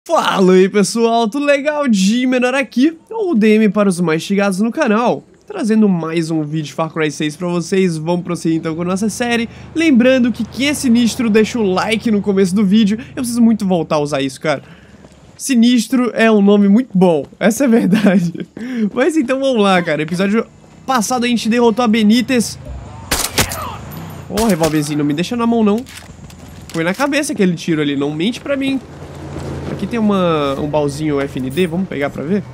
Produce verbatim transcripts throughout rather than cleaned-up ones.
Fala aí pessoal, tudo legal? G-Menor aqui, o D M para os mais chegados no canal, trazendo mais um vídeo de Far Cry seis pra vocês. Vamos prosseguir então com a nossa série. Lembrando que quem é sinistro deixa o like no começo do vídeo. Eu preciso muito voltar a usar isso, cara. Sinistro é um nome muito bom, essa é a verdade. Mas então vamos lá, cara. Episódio passado a gente derrotou a Benítez. Ó, oh, revolverzinho, não me deixa na mão não. Foi na cabeça aquele tiro ali, não mente pra mim. Aqui tem uma, um baúzinho F N D, vamos pegar pra ver?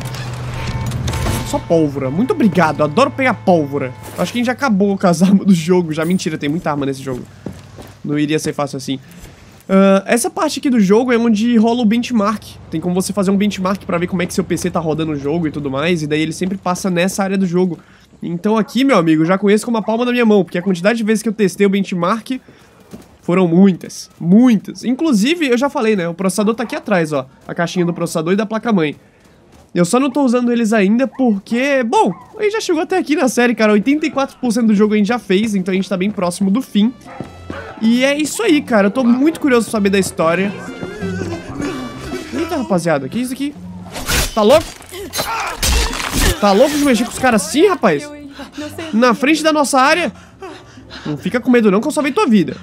Só pólvora, muito obrigado, adoro pegar pólvora. Acho que a gente já acabou com as armas do jogo, já mentira, tem muita arma nesse jogo. Não iria ser fácil assim. Uh, essa parte aqui do jogo é onde rola o benchmark. Tem como você fazer um benchmark pra ver como é que seu P C tá rodando o jogo e tudo mais. E daí ele sempre passa nessa área do jogo. Então aqui, meu amigo, eu já conheço como a palma da minha mão, porque a quantidade de vezes que eu testei o benchmark foram muitas, muitas. Inclusive, eu já falei, né, o processador tá aqui atrás, ó. A caixinha do processador e da placa-mãe. Eu só não tô usando eles ainda porque, bom, a gente já chegou até aqui na série, cara. oitenta e quatro por cento do jogo a gente já fez, então a gente tá bem próximo do fim. E é isso aí, cara. Eu tô muito curioso pra saber da história. Eita, rapaziada, que é isso aqui? Tá louco? Tá louco de mexer com os caras assim, rapaz? Na frente da nossa área? Não fica com medo não, que eu salvei tua vida.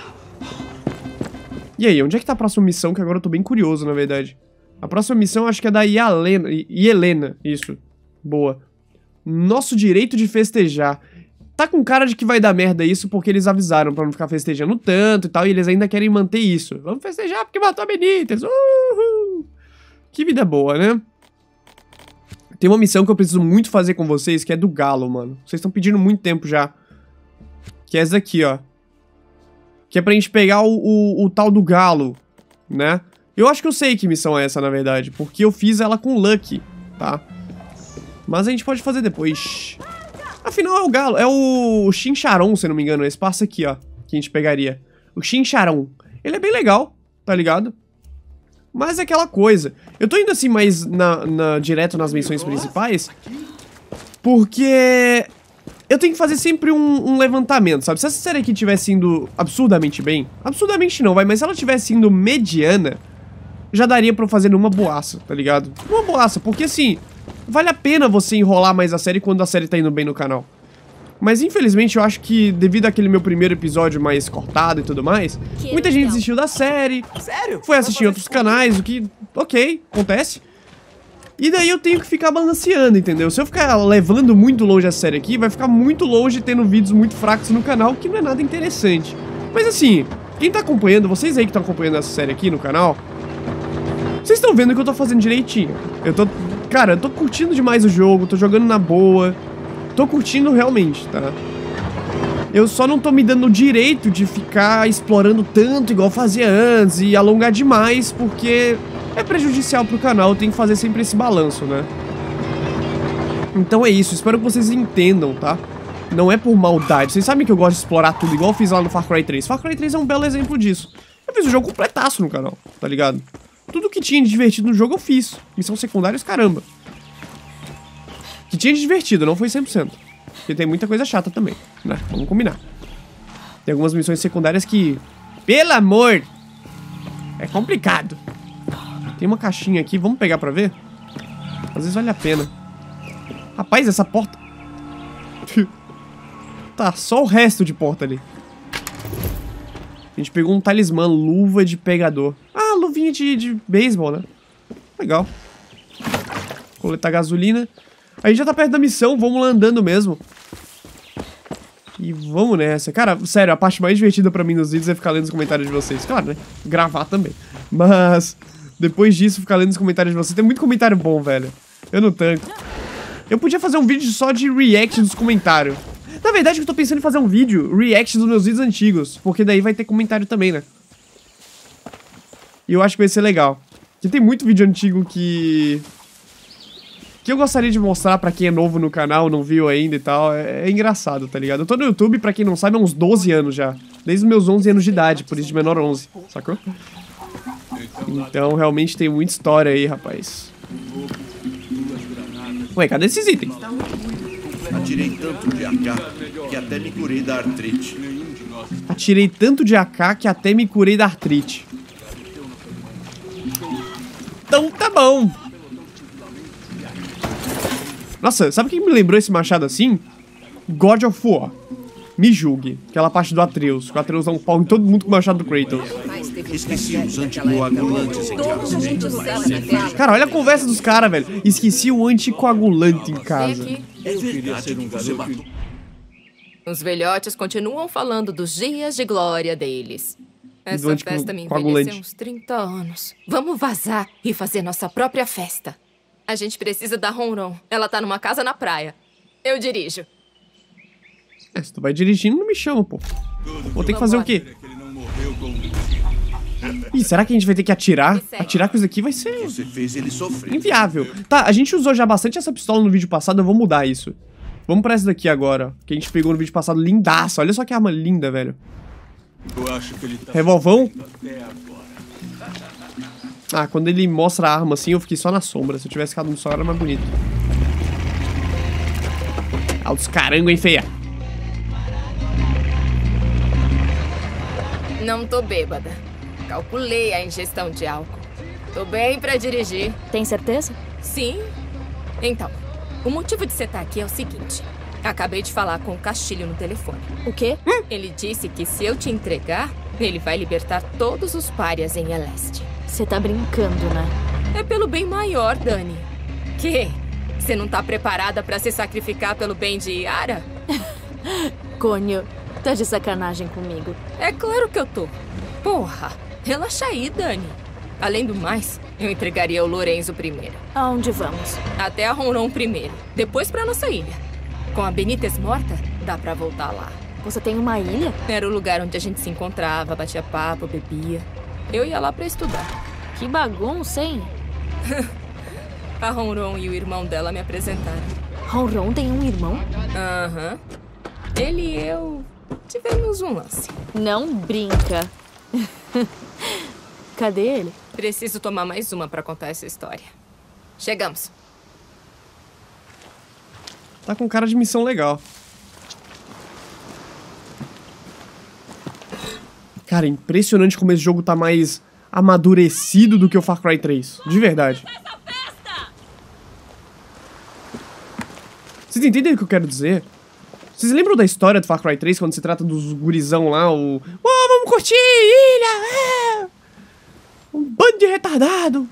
E aí, onde é que tá a próxima missão? Que agora eu tô bem curioso, na verdade. A próxima missão acho que é da Yelena. Yelena, isso. Boa. Nosso direito de festejar. Tá com cara de que vai dar merda isso porque eles avisaram pra não ficar festejando tanto e tal. E eles ainda querem manter isso. Vamos festejar porque matou a Benítez. Uhul. Que vida boa, né? Tem uma missão que eu preciso muito fazer com vocês, que é do galo, mano. Vocês estão pedindo muito tempo já. Que é essa aqui, ó. Que é pra gente pegar o, o, o tal do galo, né? Eu acho que eu sei que missão é essa, na verdade. Porque eu fiz ela com Lucky, tá? Mas a gente pode fazer depois. Afinal, é o galo. É o Chincharon, se não me engano. Esse passo aqui, ó. Que a gente pegaria. O Chincharon. Ele é bem legal, tá ligado? Mas é aquela coisa. Eu tô indo assim mais na, na, direto nas missões principais. Porque eu tenho que fazer sempre um, um levantamento, sabe? Se essa série aqui tivesse indo absurdamente bem... Absurdamente não, vai, mas se ela tivesse indo mediana, já daria pra eu fazer numa boaça, tá ligado? Uma boaça, porque assim, vale a pena você enrolar mais a série quando a série tá indo bem no canal. Mas infelizmente eu acho que devido àquele meu primeiro episódio mais cortado e tudo mais, muita gente desistiu da série, foi assistir outros canais, o que, ok, acontece. E daí eu tenho que ficar balanceando, entendeu? Se eu ficar levando muito longe a série aqui, vai ficar muito longe tendo vídeos muito fracos no canal, que não é nada interessante. Mas assim, quem tá acompanhando, vocês aí que estão acompanhando essa série aqui no canal, vocês estão vendo que eu tô fazendo direitinho. Eu tô, cara, eu tô curtindo demais o jogo, tô jogando na boa, tô curtindo realmente, tá? Eu só não tô me dando o direito de ficar explorando tanto igual fazia antes e alongar demais, porque é prejudicial pro canal, eu tenho que fazer sempre esse balanço, né? Então é isso, espero que vocês entendam, tá? Não é por maldade, vocês sabem que eu gosto de explorar tudo, igual eu fiz lá no Far Cry três. Far Cry três é um belo exemplo disso. Eu fiz o jogo completaço no canal, tá ligado? Tudo que tinha de divertido no jogo eu fiz. Missão secundárias, caramba. Que tinha de divertido, não foi cem por cento. Porque tem muita coisa chata também, né? Vamos combinar. Tem algumas missões secundárias que, pelo amor, é complicado. Tem uma caixinha aqui, vamos pegar pra ver? Às vezes vale a pena. Rapaz, essa porta... Tá, só o resto de porta ali. A gente pegou um talismã, luva de pegador. Ah, luvinha de, de beisebol, né? Legal. Coletar gasolina. A gente já tá perto da missão, vamos lá andando mesmo. E vamos nessa. Cara, sério, a parte mais divertida pra mim nos vídeos é ficar lendo os comentários de vocês. Claro, né? Gravar também. Mas depois disso, ficar lendo os comentários de vocês. Tem muito comentário bom, velho. Eu não tanco. Eu podia fazer um vídeo só de react dos comentários. Na verdade, eu tô pensando em fazer um vídeo react dos meus vídeos antigos. Porque daí vai ter comentário também, né? E eu acho que vai ser legal. Porque tem muito vídeo antigo que... que eu gostaria de mostrar pra quem é novo no canal, não viu ainda e tal. É, é engraçado, tá ligado? Eu tô no YouTube, pra quem não sabe, há uns doze anos já. Desde os meus onze anos de idade, por isso de menor onze, sacou? Então, realmente tem muita história aí, rapaz. Ué, cadê esses itens? Atirei tanto de A K que até me curei da artrite. Atirei tanto de A K que até me curei da artrite. Então tá bom. Nossa, sabe o que me lembrou esse machado assim? God of War. Me julgue. Aquela parte do Atreus. Que o Atreus dá um pau em todo mundo com o machado do Kratos. Esqueci os anticoagulantes em casa. Cara, olha a conversa dos caras, velho. Esqueci o anticoagulante em casa. É verdade que você matou. Os velhotes continuam falando dos dias de glória deles. Essa antico- festa me coagulante. envelheceu uns trinta anos. Vamos vazar e fazer nossa própria festa. A gente precisa da Ronron. Ela tá numa casa na praia. Eu dirijo. É, se tu vai dirigindo, não me chama, pô. Vou ter que fazer o quê? Ih, será que a gente vai ter que atirar? Atirar com isso aqui vai ser Você fez ele sofrer. inviável. Tá, a gente usou já bastante essa pistola no vídeo passado, eu vou mudar isso. Vamos pra essa daqui agora, que a gente pegou no vídeo passado, lindaça. Olha só que arma linda, velho. Eu acho que ele tá Revolvão? até agora. Ah, quando ele mostra a arma assim, eu fiquei só na sombra. Se eu tivesse ficado no sol, era mais bonito. Altos carango, hein, feia? Não tô bêbada. Calculei a ingestão de álcool. Tô bem pra dirigir. Tem certeza? Sim. Então, o motivo de você estar aqui é o seguinte. Acabei de falar com o Castilho no telefone. O quê? Ele disse que se eu te entregar, ele vai libertar todos os párias em Eleste. Você tá brincando, né? É pelo bem maior, Dani. Que? Você não tá preparada pra se sacrificar pelo bem de Yara? Cônio, tá de sacanagem comigo. É claro que eu tô. Porra, relaxa aí, Dani. Além do mais, eu entregaria o Lorenzo primeiro. Aonde vamos? Até a Ronron primeiro. Depois pra nossa ilha. Com a Benítez morta, dá pra voltar lá. Você tem uma ilha? Era o lugar onde a gente se encontrava, batia papo, bebia. Eu ia lá pra estudar. Que bagunça, hein? A Ronron e o irmão dela me apresentaram. Ronron tem um irmão? Aham. Ele e eu tivemos um lance. Não brinca. Cadê ele? Preciso tomar mais uma pra contar essa história. Chegamos. Tá com cara de missão legal. Cara, impressionante como esse jogo tá mais amadurecido do que o Far Cry três. De verdade. Vocês entendem o que eu quero dizer? Vocês lembram da história do Far Cry três, quando se trata dos gurizão lá, o... Oh, vamos curtir, ilha! É! Um bando de retardado!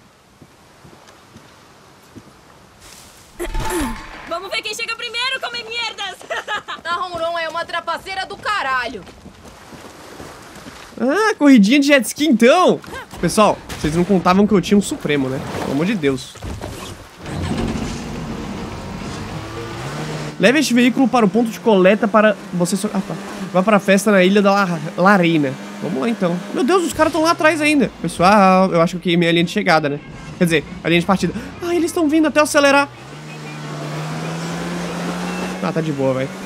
Vamos ver quem chega primeiro, come merdas! A Ronron é uma trapaceira do caralho. Ah, corridinha de jet ski então! Pessoal, vocês não contavam que eu tinha um Supremo, né? Pelo amor de Deus. Leve este veículo para o ponto de coleta para você... So... Ah, tá. Vá para a festa na Ilha da La... Larena. Vamos lá, então. Meu Deus, os caras estão lá atrás ainda. Pessoal, eu acho que eu queimei a linha de chegada, né? Quer dizer, a linha de partida. Ah, eles estão vindo até eu acelerar. Ah, tá de boa, velho.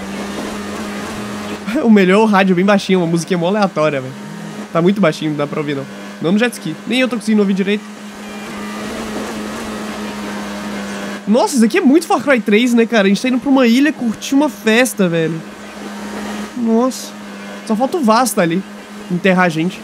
O melhor é o rádio bem baixinho, uma musiquinha mó aleatória, velho. Tá muito baixinho, não dá pra ouvir, não. Não no jet ski. Nem eu tô conseguindo ouvir direito. Nossa, isso aqui é muito Far Cry três, né, cara? A gente tá indo pra uma ilha curtir uma festa, velho. Nossa. Só falta o Vasta ali enterrar a gente.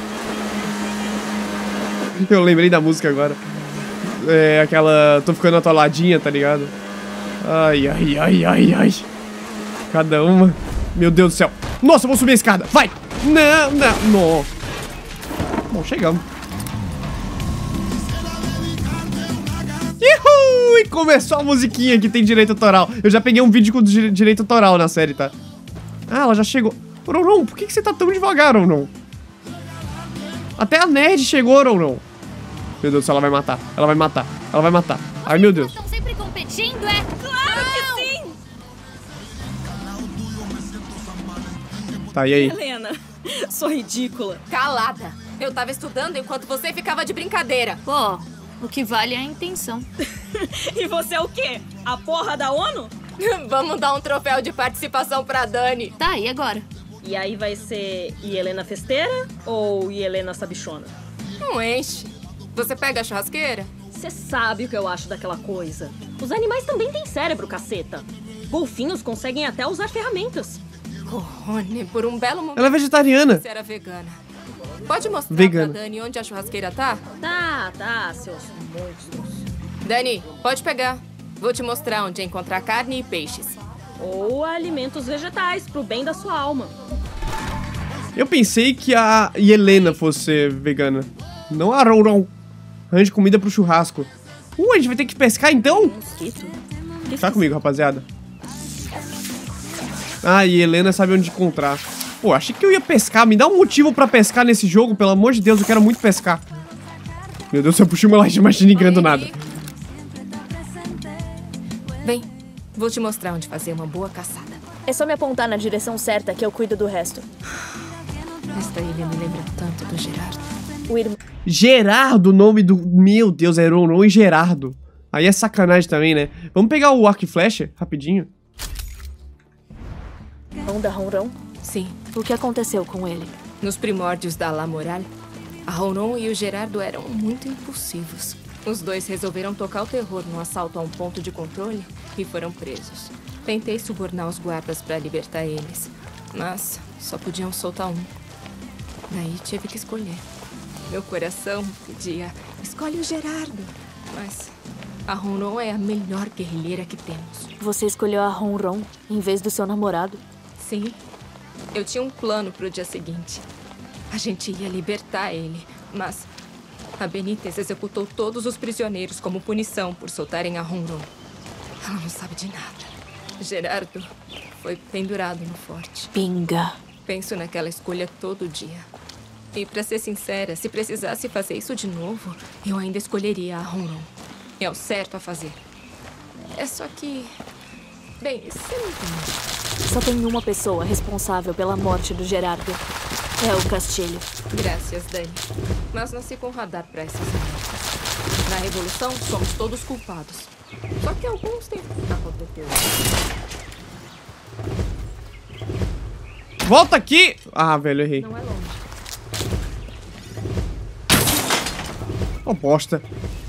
Eu lembrei da música agora. É aquela... Tô ficando atoladinha, tá ligado? Ai, ai, ai, ai, ai. Cada uma... Meu Deus do céu. Nossa, eu vou subir a escada. Vai. Não, não, não. Bom, chegamos. Uhul! E começou a musiquinha que tem direito autoral. Eu já peguei um vídeo com di direito autoral na série, tá? Ah, ela já chegou. Ronron, por que, que você tá tão devagar, Ronron? Até a nerd chegou, Ronron. Meu Deus do céu, ela vai matar. Ela vai matar. Ela vai matar. Ai, meu Deus. Estão sempre competindo, é? Claro que sim! Tá, e aí? Helena, sou ridícula. Calada. Eu tava estudando enquanto você ficava de brincadeira. Pô, o que vale é a intenção. E você é o quê? A porra da ONU? Vamos dar um troféu de participação pra Dani. Tá, e agora? E aí vai ser Helena Festeira ou Helena Sabichona? Não enche. Você pega a churrasqueira? Você sabe o que eu acho daquela coisa. Os animais também têm cérebro, caceta. Golfinhos conseguem até usar ferramentas. Corrone, por um belo momento Ela é vegetariana. você era vegana. pode mostrar Vegano. pra Dani onde a churrasqueira tá? Tá, tá, seus monstros. Dani, pode pegar. Vou te mostrar onde encontrar carne e peixes. Ou alimentos vegetais, pro bem da sua alma. Eu pensei que a Helena fosse vegana. Não a Ronron. Arranje comida pro churrasco. Uh, a gente vai ter que pescar então? Mosquito? Tá comigo, rapaziada. Ah, e Helena sabe onde encontrar. Pô, achei que eu ia pescar. Me dá um motivo pra pescar nesse jogo, pelo amor de Deus. Eu quero muito pescar. Meu Deus, eu puxei uma light machine gun do nada. Vem, vou te mostrar onde fazer uma boa caçada. É só me apontar na direção certa que eu cuido do resto. Esta ilha me lembra tanto do Gerardo. O irmão Gerardo, o nome do... Meu Deus, é Ronron e Gerardo. Aí é sacanagem também, né? Vamos pegar o arco e flecha, rapidinho. da Ronron? Sim, O que aconteceu com ele? nos primórdios da La Moral, a Ronron e o Gerardo eram muito impulsivos. Os dois resolveram tocar o terror num assalto a um ponto de controle e foram presos. Tentei subornar os guardas para libertar eles, mas só podiam soltar um. Daí tive que escolher. Meu coração pedia, escolhe o Gerardo. Mas a Ronron é a melhor guerrilheira que temos. Você escolheu a Ronron em vez do seu namorado? Sim, eu tinha um plano pro dia seguinte. A gente ia libertar ele, mas a Benítez executou todos os prisioneiros como punição por soltarem a Ronron. Ela não sabe de nada. Gerardo foi pendurado no forte. Pinga. Penso naquela escolha todo dia. E pra ser sincera, se precisasse fazer isso de novo, eu ainda escolheria a Ronron. É o certo a fazer. É só que... Bem, você não entende. Só tem uma pessoa responsável pela morte do Gerardo. É o Castilho. Graças, Dani. Mas nasci com radar pra essas ameaças. Na Revolução, somos todos culpados. Só que alguns têm... Aconteceu. Volta aqui! Ah, velho, errei. Não é longe. Ô, bosta.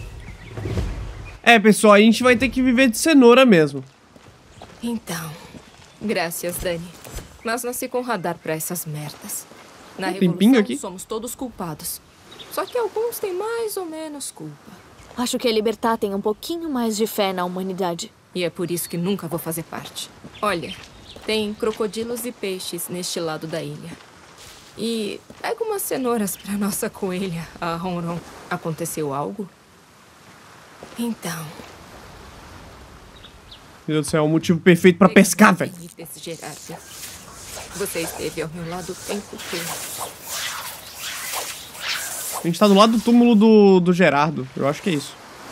É, pessoal, a gente vai ter que viver de cenoura mesmo. Então, graças, Dani. Mas nasci com radar pra essas merdas. Na Tem pimpinho Revolução, aqui? somos todos culpados. Só que alguns têm mais ou menos culpa. Acho que a Libertar tem um pouquinho mais de fé na humanidade. E é por isso que nunca vou fazer parte. Olha, tem crocodilos e peixes neste lado da ilha. E pega umas cenouras pra nossa coelha, a Ronron. Aconteceu algo? Então... Meu Deus do céu, é o motivo perfeito pra pescar, velho. Esse Gerardo. Você esteve ao meu lado o tempo todo. A gente tá do lado do túmulo do, do Gerardo. Eu acho que é isso.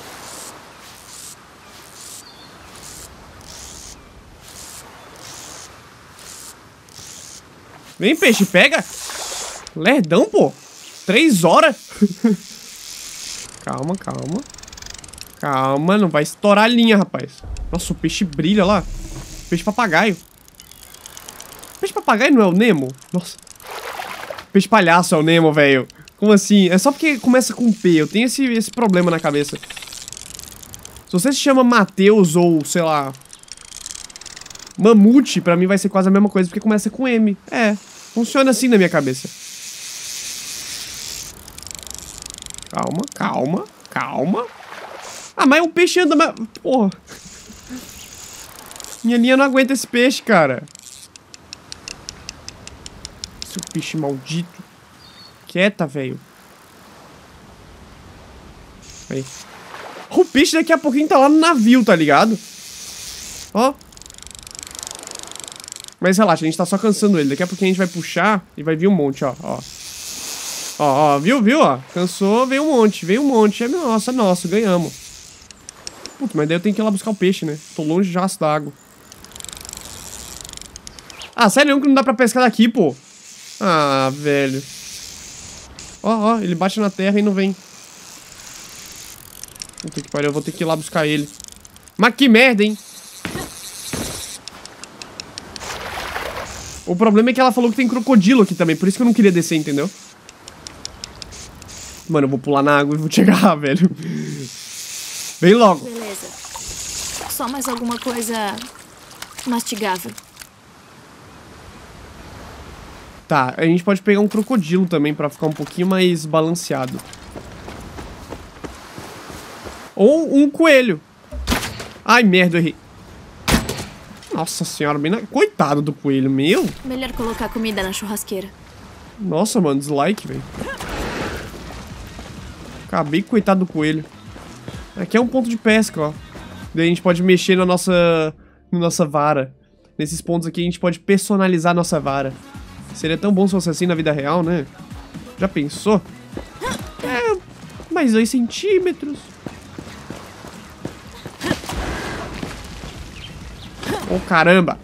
Vem, peixe, pega. Lerdão, pô. Três horas. Calma, calma. Calma, não vai estourar a linha, rapaz. Nossa, o peixe brilha lá. Peixe papagaio. Peixe papagaio não é o Nemo? Nossa. Peixe palhaço é o Nemo, velho. Como assim? É só porque começa com P. Eu tenho esse, esse problema na cabeça. Se você se chama Matheus ou, sei lá... Mamute, pra mim vai ser quase a mesma coisa, porque começa com M. É, funciona assim na minha cabeça. Calma, calma, calma. Ah, mas o peixe anda... mais- Porra. Minha linha não aguenta esse peixe, cara. Seu peixe maldito. Quieta, velho. Aí. O peixe daqui a pouquinho tá lá no navio, tá ligado? Ó. Mas relaxa, a gente tá só cansando ele. Daqui a pouquinho a gente vai puxar e vai vir um monte, ó. Ó, ó, ó viu, viu, ó. Cansou, veio um monte, veio um monte. É nossa, nosso, ganhamos. Putz, mas daí eu tenho que ir lá buscar o peixe, né? Tô longe já da água. Ah, sério que não dá pra pescar daqui, pô? Ah, velho. Ó, ó, ele bate na terra e não vem. Puta que pariu, eu vou ter que ir lá buscar ele. Mas que merda, hein? O problema é que ela falou que tem crocodilo aqui também, por isso que eu não queria descer, entendeu? Mano, eu vou pular na água e vou chegar, velho. Vem logo. Beleza. Só mais alguma coisa mastigável. Tá, a gente pode pegar um crocodilo também pra ficar um pouquinho mais balanceado. Ou um coelho. Ai, merda, eu errei. Nossa senhora, bem na... Coitado do coelho, meu. Melhor colocar comida na churrasqueira. Nossa, mano, dislike, velho. Acabei com o coitado do coelho. Aqui é um ponto de pesca, ó. Daí a gente pode mexer na nossa, na nossa vara. Nesses pontos aqui a gente pode personalizar a nossa vara. Seria tão bom se fosse assim na vida real, né? Já pensou? É, mais dois centímetros. Oh, caramba.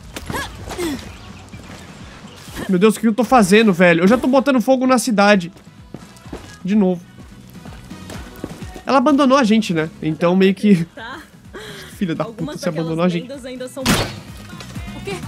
Meu Deus, o que eu tô fazendo, velho? Eu já tô botando fogo na cidade. De novo. Ela abandonou a gente, né? Então meio que... Tá. Filha da Algumas puta, você abandonou a gente. Ainda são... O quê?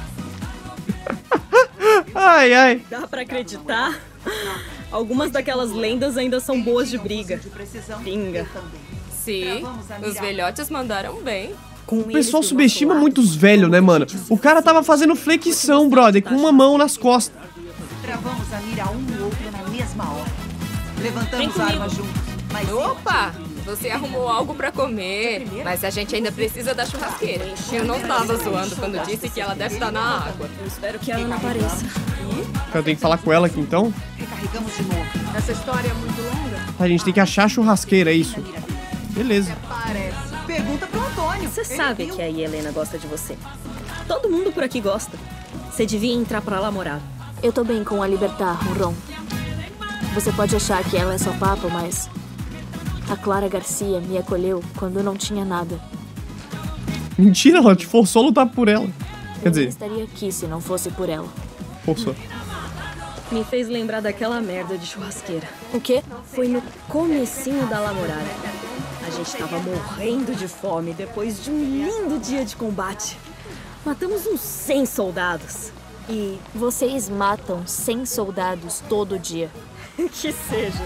Ai, ai. Dá pra acreditar? Algumas daquelas lendas ainda são boas de briga. Pinga. Sim, os velhotes mandaram bem. Com O pessoal subestima muito os velhos, né, mano? O cara tava fazendo flexão, brother, com uma mão nas costas. Travamos a mira um no outro na mesma hora. Levantamos a arma juntos. Mas Opa! Você arrumou algo pra comer, mas a gente ainda precisa da churrasqueira. Eu não tava zoando quando disse que ela deve estar na água. Eu espero que ela não apareça. Eu tenho que falar com ela aqui, então. recarregamos de novo. Essa história é muito longa. A gente tem que achar a churrasqueira, é isso. Beleza. Parece. Pergunta pro Antônio. Você Ele sabe viu? que a Helena gosta de você. Todo mundo por aqui gosta. Você devia entrar pra lá morar. Eu tô bem com a Libertar, Ron. Você pode achar que ela é só papo, mas... A Clara Garcia me acolheu quando não tinha nada. Mentira, ela te forçou a lutar por ela. Quer Eu dizer, nem estaria aqui se não fosse por ela. forçou. Me fez lembrar daquela merda de churrasqueira. O quê? Foi no comecinho da Lamorada. A gente tava morrendo de fome depois de um lindo dia de combate. Matamos uns cem soldados. E Vocês matam cem soldados todo dia. que seja.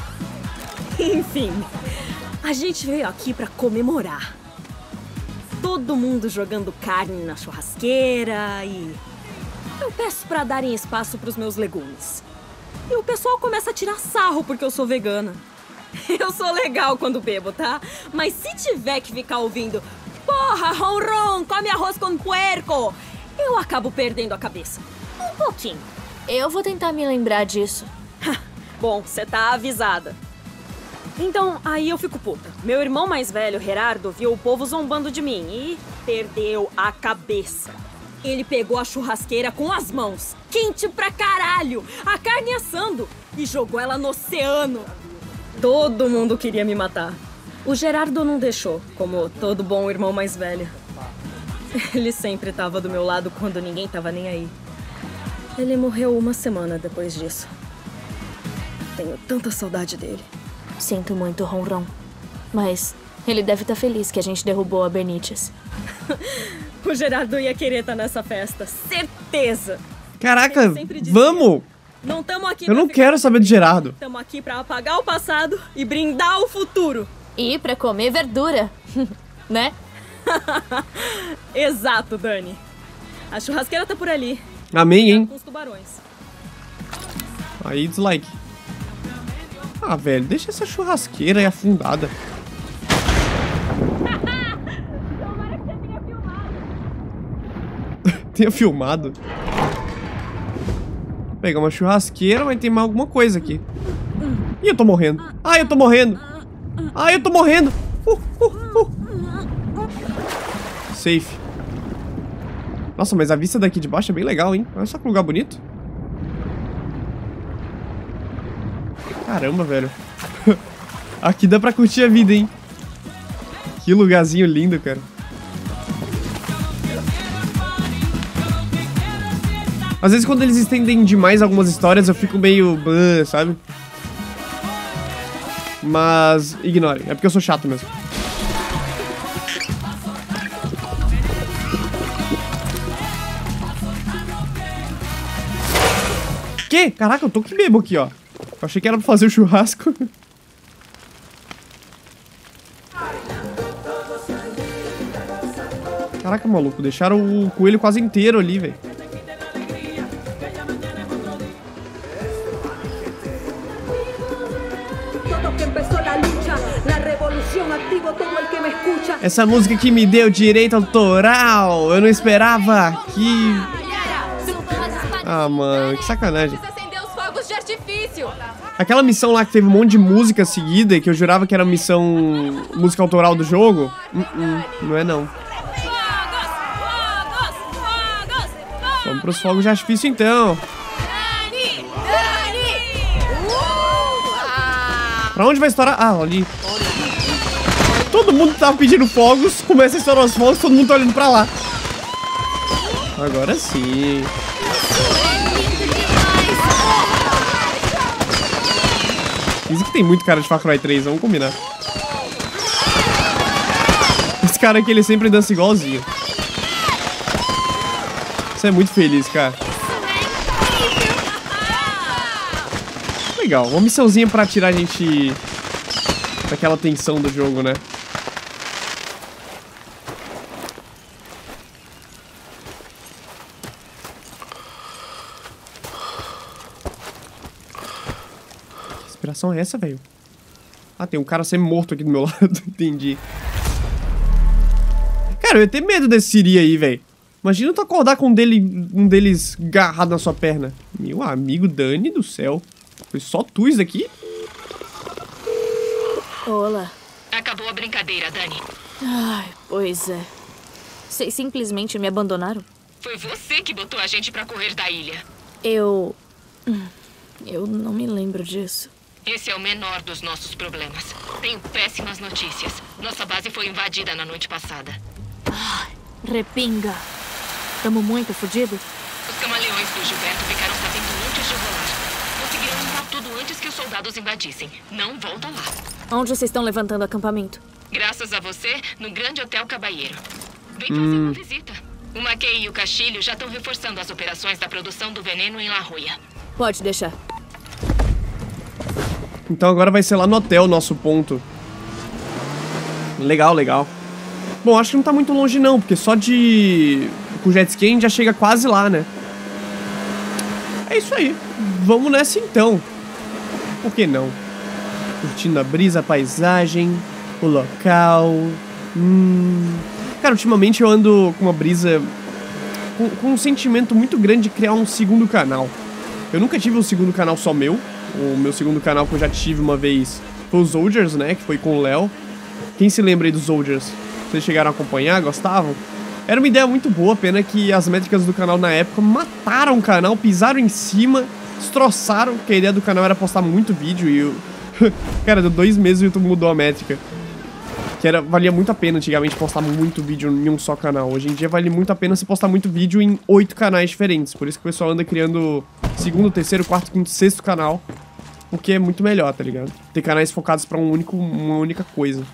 Enfim, a gente veio aqui pra comemorar. Todo mundo jogando carne na churrasqueira e... Eu peço pra darem espaço pros meus legumes. E o pessoal começa a tirar sarro porque eu sou vegana. Eu sou legal quando bebo, tá? Mas se tiver que ficar ouvindo porra, ronron, come arroz com puerco, eu acabo perdendo a cabeça. Um pouquinho. Eu vou tentar me lembrar disso. Bom, você tá avisada. Então, aí eu fico puta. Meu irmão mais velho, Gerardo, viu o povo zombando de mim e perdeu a cabeça. Ele pegou a churrasqueira com as mãos, quente pra caralho, a carne assando, e jogou ela no oceano. Todo mundo queria me matar. O Gerardo não deixou, como todo bom irmão mais velho. Ele sempre tava do meu lado quando ninguém tava nem aí. Ele morreu uma semana depois disso. Tenho tanta saudade dele. Sinto muito, Ronron. Mas ele deve estar feliz que a gente derrubou a Benítez. O Gerardo ia querer estar nessa festa, certeza. Caraca, Ele sempre dizia, vamos! Não estamos aqui Eu pra não ficar- quero saber de Gerardo. Estamos aqui pra apagar o passado e brindar o futuro. E pra comer verdura, né? Exato, Dani. A churrasqueira tá por ali, Amém, hein? com os tubarões. Aí, dislike. Ah, velho, deixa essa churrasqueira aí afundada. Tenha filmado. Vou pegar uma churrasqueira, mas tem mais alguma coisa aqui. Ih, eu tô morrendo. Ai, eu tô morrendo. Ai, eu tô morrendo. Uh, uh, uh. Safe. Nossa, mas a vista daqui de baixo é bem legal, hein? Olha só que lugar bonito. Caramba, velho. Aqui dá pra curtir a vida, hein? Que lugarzinho lindo, cara. Às vezes quando eles estendem demais algumas histórias eu fico meio... "Bah", sabe? Mas ignore, é porque eu sou chato mesmo. Que? Caraca, eu tô que bebo aqui, ó. Eu achei que era pra fazer o churrasco. Caraca, maluco, deixaram o coelho quase inteiro ali, velho. Essa música que me deu direito autoral. Eu não esperava que... Ah, mano, que sacanagem. Aquela missão lá que teve um monte de música seguida, que eu jurava que era missão música autoral do jogo. Uh -uh, não é não. Vamos pros fogos de artifício então. Pra onde vai estourar? Ah, ali. Todo mundo tava pedindo fogos, começa a estourar os fogos, todo mundo tá olhando pra lá. Agora sim. Isso que tem muito cara de Far Cry três, vamos combinar. Esse cara aqui, ele sempre dança igualzinho. Você é muito feliz, cara. Legal, uma missãozinha pra tirar a gente daquela tensão do jogo, né? Que inspiração é essa, velho? Ah, tem um cara semi-morto aqui do meu lado, entendi. Cara, eu ia ter medo desse Siri aí, velho. Imagina tu acordar com um, dele, um deles agarrado na sua perna. Meu amigo Dani do céu. Foi só tu isso aqui? Olá. Acabou a brincadeira, Dani. Ai, pois é. Vocês simplesmente me abandonaram? Foi você que botou a gente pra correr da ilha. Eu... Eu não me lembro disso. Esse é o menor dos nossos problemas. Tenho péssimas notícias. Nossa base foi invadida na noite passada. Ai, repinga. Tamo muito fodido? Os camaleões do Gilberto ficaram sabendo antes de rolar. Conseguiram limpar tudo antes que os soldados invadissem. Não voltam lá. Onde vocês estão levantando acampamento? Graças a você, no Grande Hotel Cabaieiro. Vem fazer hum. uma visita. O Mackay e o Castilho já estão reforçando as operações da produção do veneno em La Jolla. Pode deixar. Então agora vai ser lá no hotel o nosso ponto. Legal, legal. Bom, acho que não tá muito longe não, porque só de... com o jet ski a gente já chega quase lá, né? É isso aí. Vamos nessa então. Por que não? Curtindo a brisa, a paisagem, o local. Hum... Cara, ultimamente eu ando com uma brisa... Com, com um sentimento muito grande de criar um segundo canal. Eu nunca tive um segundo canal só meu. O meu segundo canal que eu já tive uma vez foi o Soldiers, né? Que foi com o Léo. Quem se lembra aí dos Soldiers? Vocês chegaram a acompanhar? Gostavam? Era uma ideia muito boa, pena que as métricas do canal na época mataram o canal, pisaram em cima, destroçaram, porque a ideia do canal era postar muito vídeo e eu... Cara, deu dois meses e o YouTube mudou a métrica. Que era, valia muito a pena antigamente postar muito vídeo em um só canal. Hoje em dia vale muito a pena se postar muito vídeo em oito canais diferentes. Por isso que o pessoal anda criando segundo, terceiro, quarto, quinto, sexto canal. Porque é muito melhor, tá ligado? Ter canais focados pra um único, uma única coisa.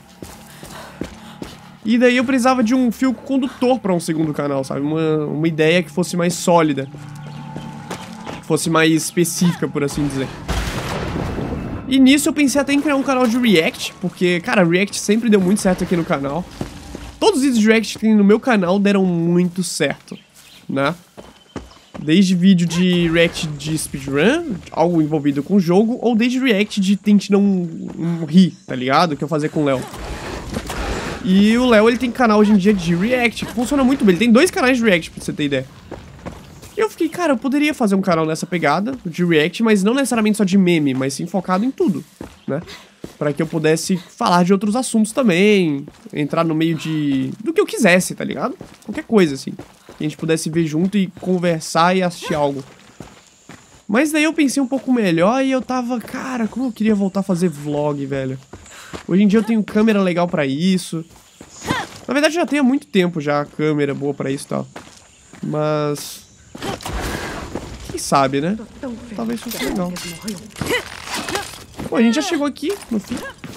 E daí eu precisava de um fio condutor pra um segundo canal, sabe? Uma, uma ideia que fosse mais sólida. Que fosse mais específica, por assim dizer. E nisso eu pensei até em criar um canal de React, porque, cara, React sempre deu muito certo aqui no canal. Todos os vídeos de React que tem no meu canal deram muito certo, né? Desde vídeo de React de speedrun, algo envolvido com o jogo, ou desde React de tente não um, um rir, tá ligado? Que eu fazia com o Léo. E o Léo, ele tem canal hoje em dia de React, que funciona muito bem. Ele tem dois canais de React, pra você ter ideia. E eu fiquei, cara, eu poderia fazer um canal nessa pegada, de React, mas não necessariamente só de meme, mas sim focado em tudo, né? Pra que eu pudesse falar de outros assuntos também, entrar no meio de... do que eu quisesse, tá ligado? Qualquer coisa, assim. Que a gente pudesse ver junto e conversar e assistir algo. Mas daí eu pensei um pouco melhor e eu tava, cara, como eu queria voltar a fazer vlog, velho. Hoje em dia eu tenho câmera legal pra isso. Na verdade já tenho há muito tempo já a câmera boa pra isso e tal. Mas... quem sabe, né? Talvez fosse legal. Bom, a gente já chegou aqui, no fim.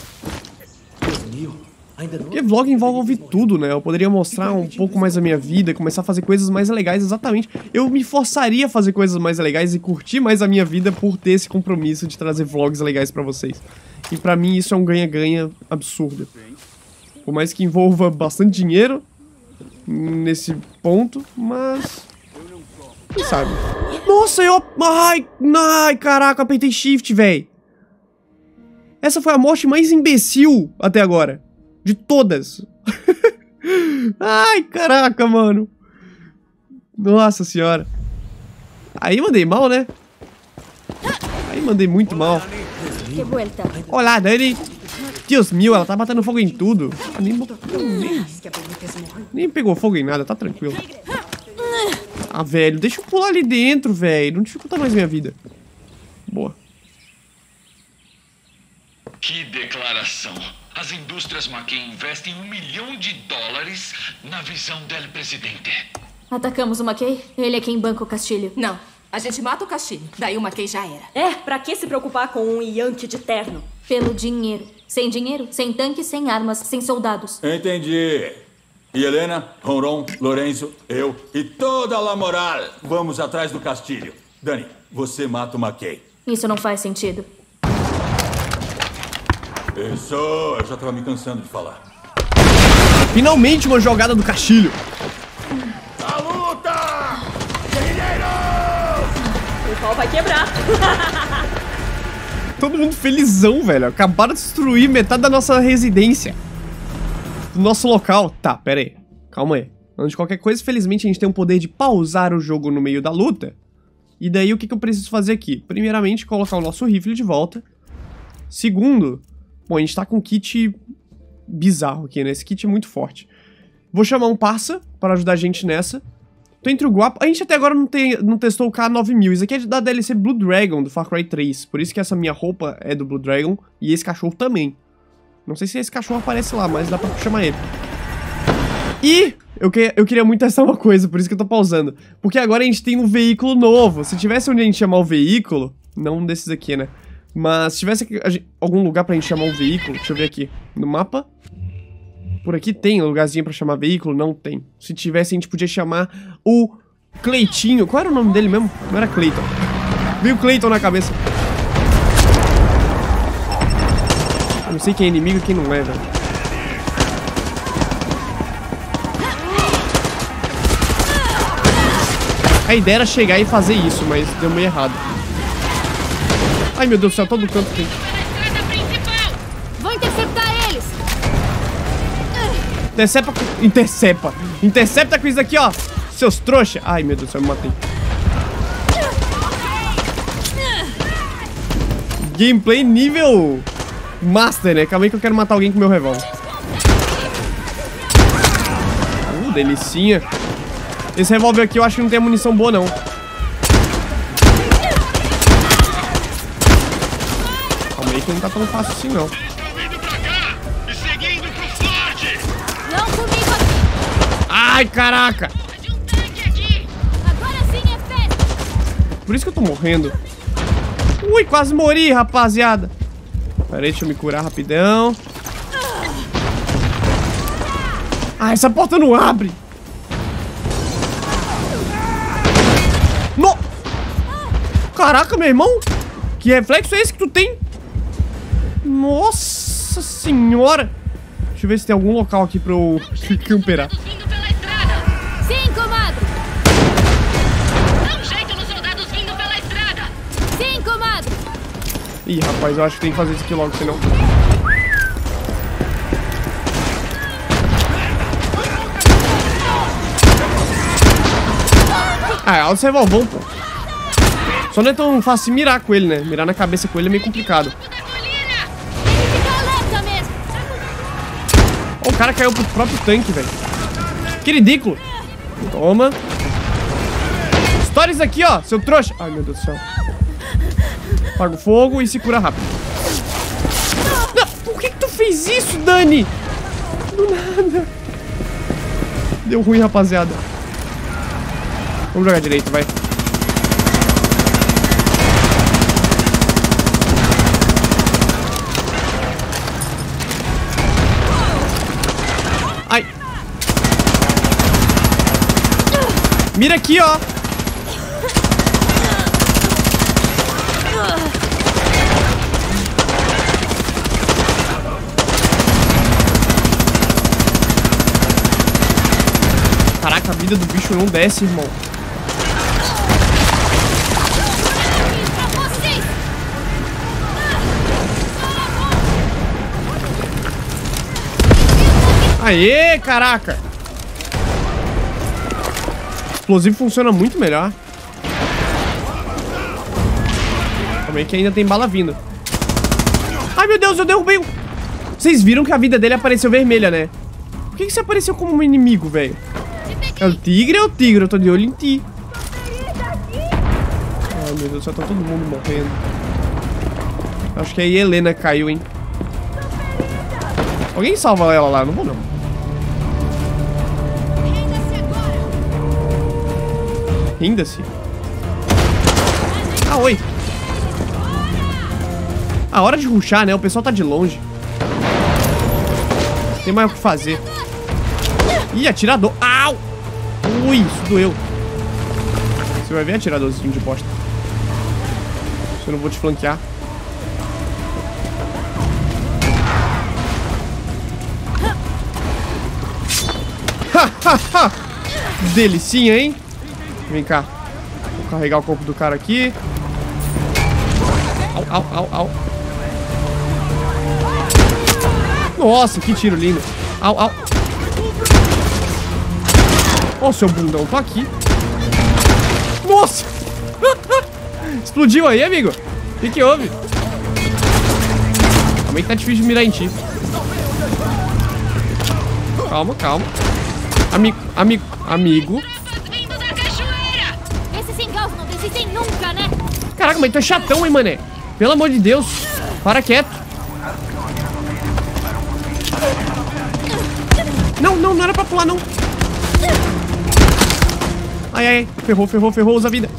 Porque vlog envolve tudo, né? Eu poderia mostrar um pouco mais a minha vida, começar a fazer coisas mais legais, exatamente. Eu me forçaria a fazer coisas mais legais e curtir mais a minha vida por ter esse compromisso de trazer vlogs legais pra vocês. E pra mim isso é um ganha-ganha absurdo. Por mais que envolva bastante dinheiro nesse ponto, mas... quem sabe? Nossa, eu... Ai, ai, caraca, apertei shift, véi. Essa foi a morte mais imbecil até agora. De todas. Ai, caraca, mano. Nossa senhora. Aí mandei mal, né? Aí mandei muito mal. Que vuelta. Olá, Dani. Deus meu, ela tá batendo fogo em tudo. Ah, nem, nem, nem pegou fogo em nada, tá tranquilo. Ah, velho, deixa eu pular ali dentro, velho. Não dificulta mais minha vida. Boa. Que declaração. As indústrias Mackey investem um milhão de dólares na visão del presidente. Atacamos o Mackey? Ele é quem banca o Castilho. Não, a gente mata o Castilho. Daí o Mackey já era. É, pra que se preocupar com um Yankee de terno? Pelo dinheiro. Sem dinheiro, sem tanques, sem armas, sem soldados. Entendi. E Helena, Ronron, Lorenzo, eu e toda a La Moral vamos atrás do Castilho. Dani, você mata o Mackey. Isso não faz sentido. Isso, eu já tava me cansando de falar. Finalmente uma jogada do Castilho. A luta! O pau vai quebrar. Todo mundo felizão, velho. Acabaram de destruir metade da nossa residência. Do nosso local. Tá, pera aí. Calma aí. Antes de qualquer coisa, felizmente a gente tem o poder de pausar o jogo no meio da luta. E daí o que, que eu preciso fazer aqui? Primeiramente, colocar o nosso rifle de volta. Segundo... Bom, a gente tá com um kit bizarro aqui, né? Esse kit é muito forte. Vou chamar um parça para ajudar a gente nessa. Tô entre o Guapo... A gente até agora não, tem, não testou o K nove mil. Isso aqui é da D L C Blue Dragon, do Far Cry três. Por isso que essa minha roupa é do Blue Dragon. E esse cachorro também. Não sei se esse cachorro aparece lá, mas dá pra chamar ele. E eu, que, eu queria muito testar uma coisa, por isso que eu tô pausando. Porque agora a gente tem um veículo novo. Se tivesse onde a gente chamar o veículo... Não um desses aqui, né? Mas se tivesse aqui, gente, algum lugar pra gente chamar um veículo... Deixa eu ver aqui. No mapa... Por aqui tem um lugarzinho pra chamar veículo? Não tem. Se tivesse, a gente podia chamar o Cleitinho. Qual era o nome dele mesmo? Não era Cleiton. Veio o Cleiton na cabeça. Eu não sei quem é inimigo e quem não é, velho. A ideia era chegar e fazer isso, mas deu meio errado. Ai, meu Deus do céu, todo canto tem. Vou interceptar eles! Intercepta com... Intercepta. Intercepta com isso aqui, ó. Seus trouxa. Ai, meu Deus do céu, eu me matei. Gameplay nível Master, né? Calma aí que eu quero matar alguém com meu revólver. Uh, delicinha. Esse revólver aqui eu acho que não tem munição boa, não. Calma aí que não tá tão fácil assim, não. Não comigo aqui! Ai, caraca! Agora sim é festa! Por isso que eu tô morrendo. Ui, quase morri, rapaziada. Pera aí, deixa eu me curar rapidão. Ah, essa porta não abre. No... Caraca, meu irmão. Que reflexo é esse que tu tem? Nossa senhora. Deixa eu ver se tem algum local aqui pra eu camperar. Sim, comadre! Dá um jeito nos soldados vindo pela estrada. Sim, comadre! Ih, rapaz, eu acho que tem que fazer isso aqui logo, senão... Ah, é alto revolvão, pô. Só não é tão fácil mirar com ele, né? Mirar na cabeça com ele é meio complicado. Ele fica alerta mesmo! Oh, o cara caiu pro próprio tanque, velho. Que ridículo. Toma. Estoura isso aqui, ó, seu trouxa. Ai, meu Deus do céu. Apaga o fogo e se cura rápido. Não, por que que tu fez isso, Dani? Do nada. Deu ruim, rapaziada. Vamos jogar direito, vai. Ai. Mira aqui, ó. Caraca, a vida do bicho não desce, irmão. Aê, caraca! Explosivo funciona muito melhor. Também que ainda tem bala vindo. Ai, meu Deus, eu derrubei um... Vocês viram que a vida dele apareceu vermelha, né? Por que que você apareceu como um inimigo, velho? É o tigre ou é o tigre? Eu tô de olho em ti. Ai, meu Deus, só tá todo mundo morrendo. Acho que a Helena caiu, hein? Alguém salva ela lá? Não vou, não. Rinda-se. Ah, oi. A hora de rushar, né? O pessoal tá de longe. Tem mais o que fazer. Ih, atirador. Au! Ui, isso doeu. Você vai ver atiradorzinho de bosta. Se eu não vou te flanquear. Delicinha, hein? Vem cá. Vou carregar o corpo do cara aqui. Au, au, au, au. Nossa, que tiro lindo. Au, au. Ó, o seu bundão tá aqui. Nossa! Explodiu aí, amigo. O que que houve? Também tá difícil de mirar em ti. Calma, calma. Amigo, amigo, amigo. Esses engaus não desistem nunca, né? Caraca, mas tu é chatão, hein, mané? Pelo amor de Deus. Para quieto. Não, não, não era pra pular, não. Ai, ai, ai. Ferrou, ferrou, ferrou. Usa a vida.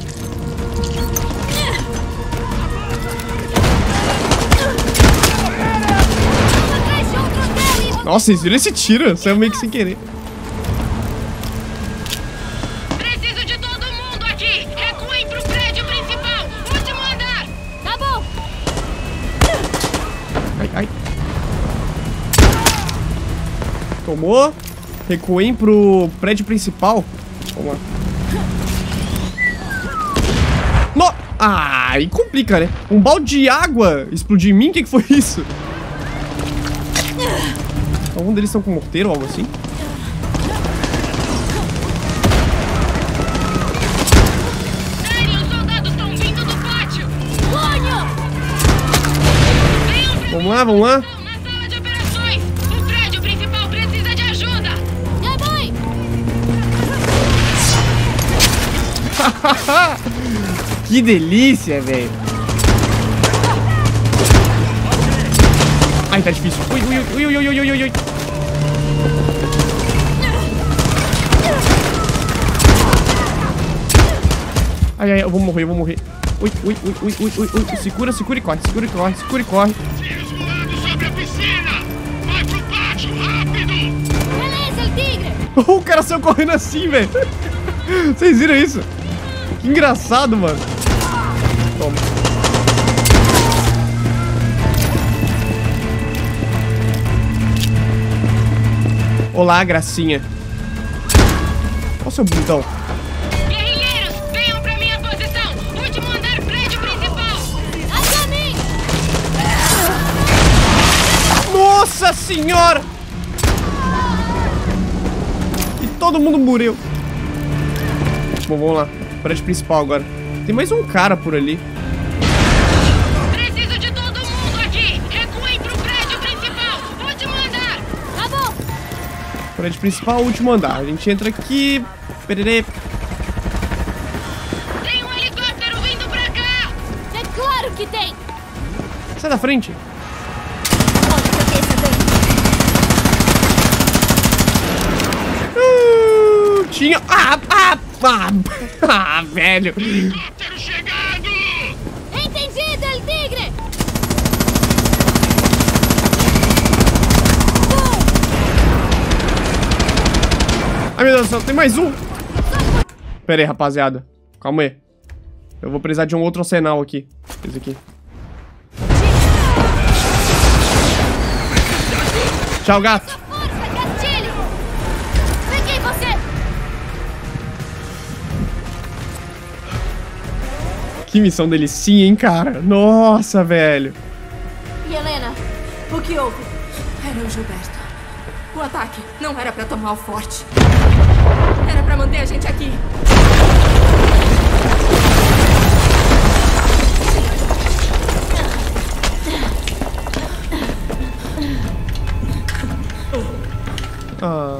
Nossa, vocês viram esse tiro? Saiu meio que sem querer. Preciso de todo mundo aqui. Recuem pro prédio principal. Último andar. Tá bom. Ai, ai. Tomou. Recuem pro prédio principal. Vamos lá. No... Ah, aí complica, né? Um balde de água explodiu em mim? O que que foi isso? Algum deles estão com morteiro ou algo assim? Sério, os soldados estão vindo do pátio. Vamos lá, vamos lá. Na sala de operações. O prédio principal precisa de ajuda. Já vai. Que delícia, velho. Ai, tá difícil. Ui, ui, ui, ui, ui, ui, ui, ui. Ai, ai, eu vou morrer, eu vou morrer. Ui, ui, ui, ui, ui, ui, ui. Segura, segura e corre, segura e corre, segura e corre. Tiros voando sobre a piscina! Vai pro pátio, rápido! Beleza, el tigre. O cara saiu correndo assim, velho. Vocês viram isso? Que engraçado, mano. Toma. Olá, gracinha. Olha o seu bundão. Guerrilheiros, venham pra minha posição. Último andar, prédio principal. Até mim. Nossa senhora! E todo mundo morreu. Bom, vamos lá. Prédio principal agora. Tem mais um cara por ali. Preciso de todo mundo aqui. Recuem pro prédio principal. Último andar. Tá bom. Prédio principal, último andar. A gente entra aqui. Pererê. Tem um helicóptero vindo pra cá. É claro que tem. Sai da frente. Uh, tinha. Ah, ah, ah, ah, velho. Helicóptero chegando! Entendido, el tigre. Ai, meu Deus do céu, tem mais um. Pera aí, rapaziada. Calma aí. Eu vou precisar de um outro arsenal aqui. Esse aqui. Tchau, gato. Força, Castilho. Peguei você. Que missão delicinha, hein, cara? Nossa, velho. E Helena, o que houve? Era o Gilberto. O ataque não era pra tomar o forte. Era pra manter a gente aqui. Ah.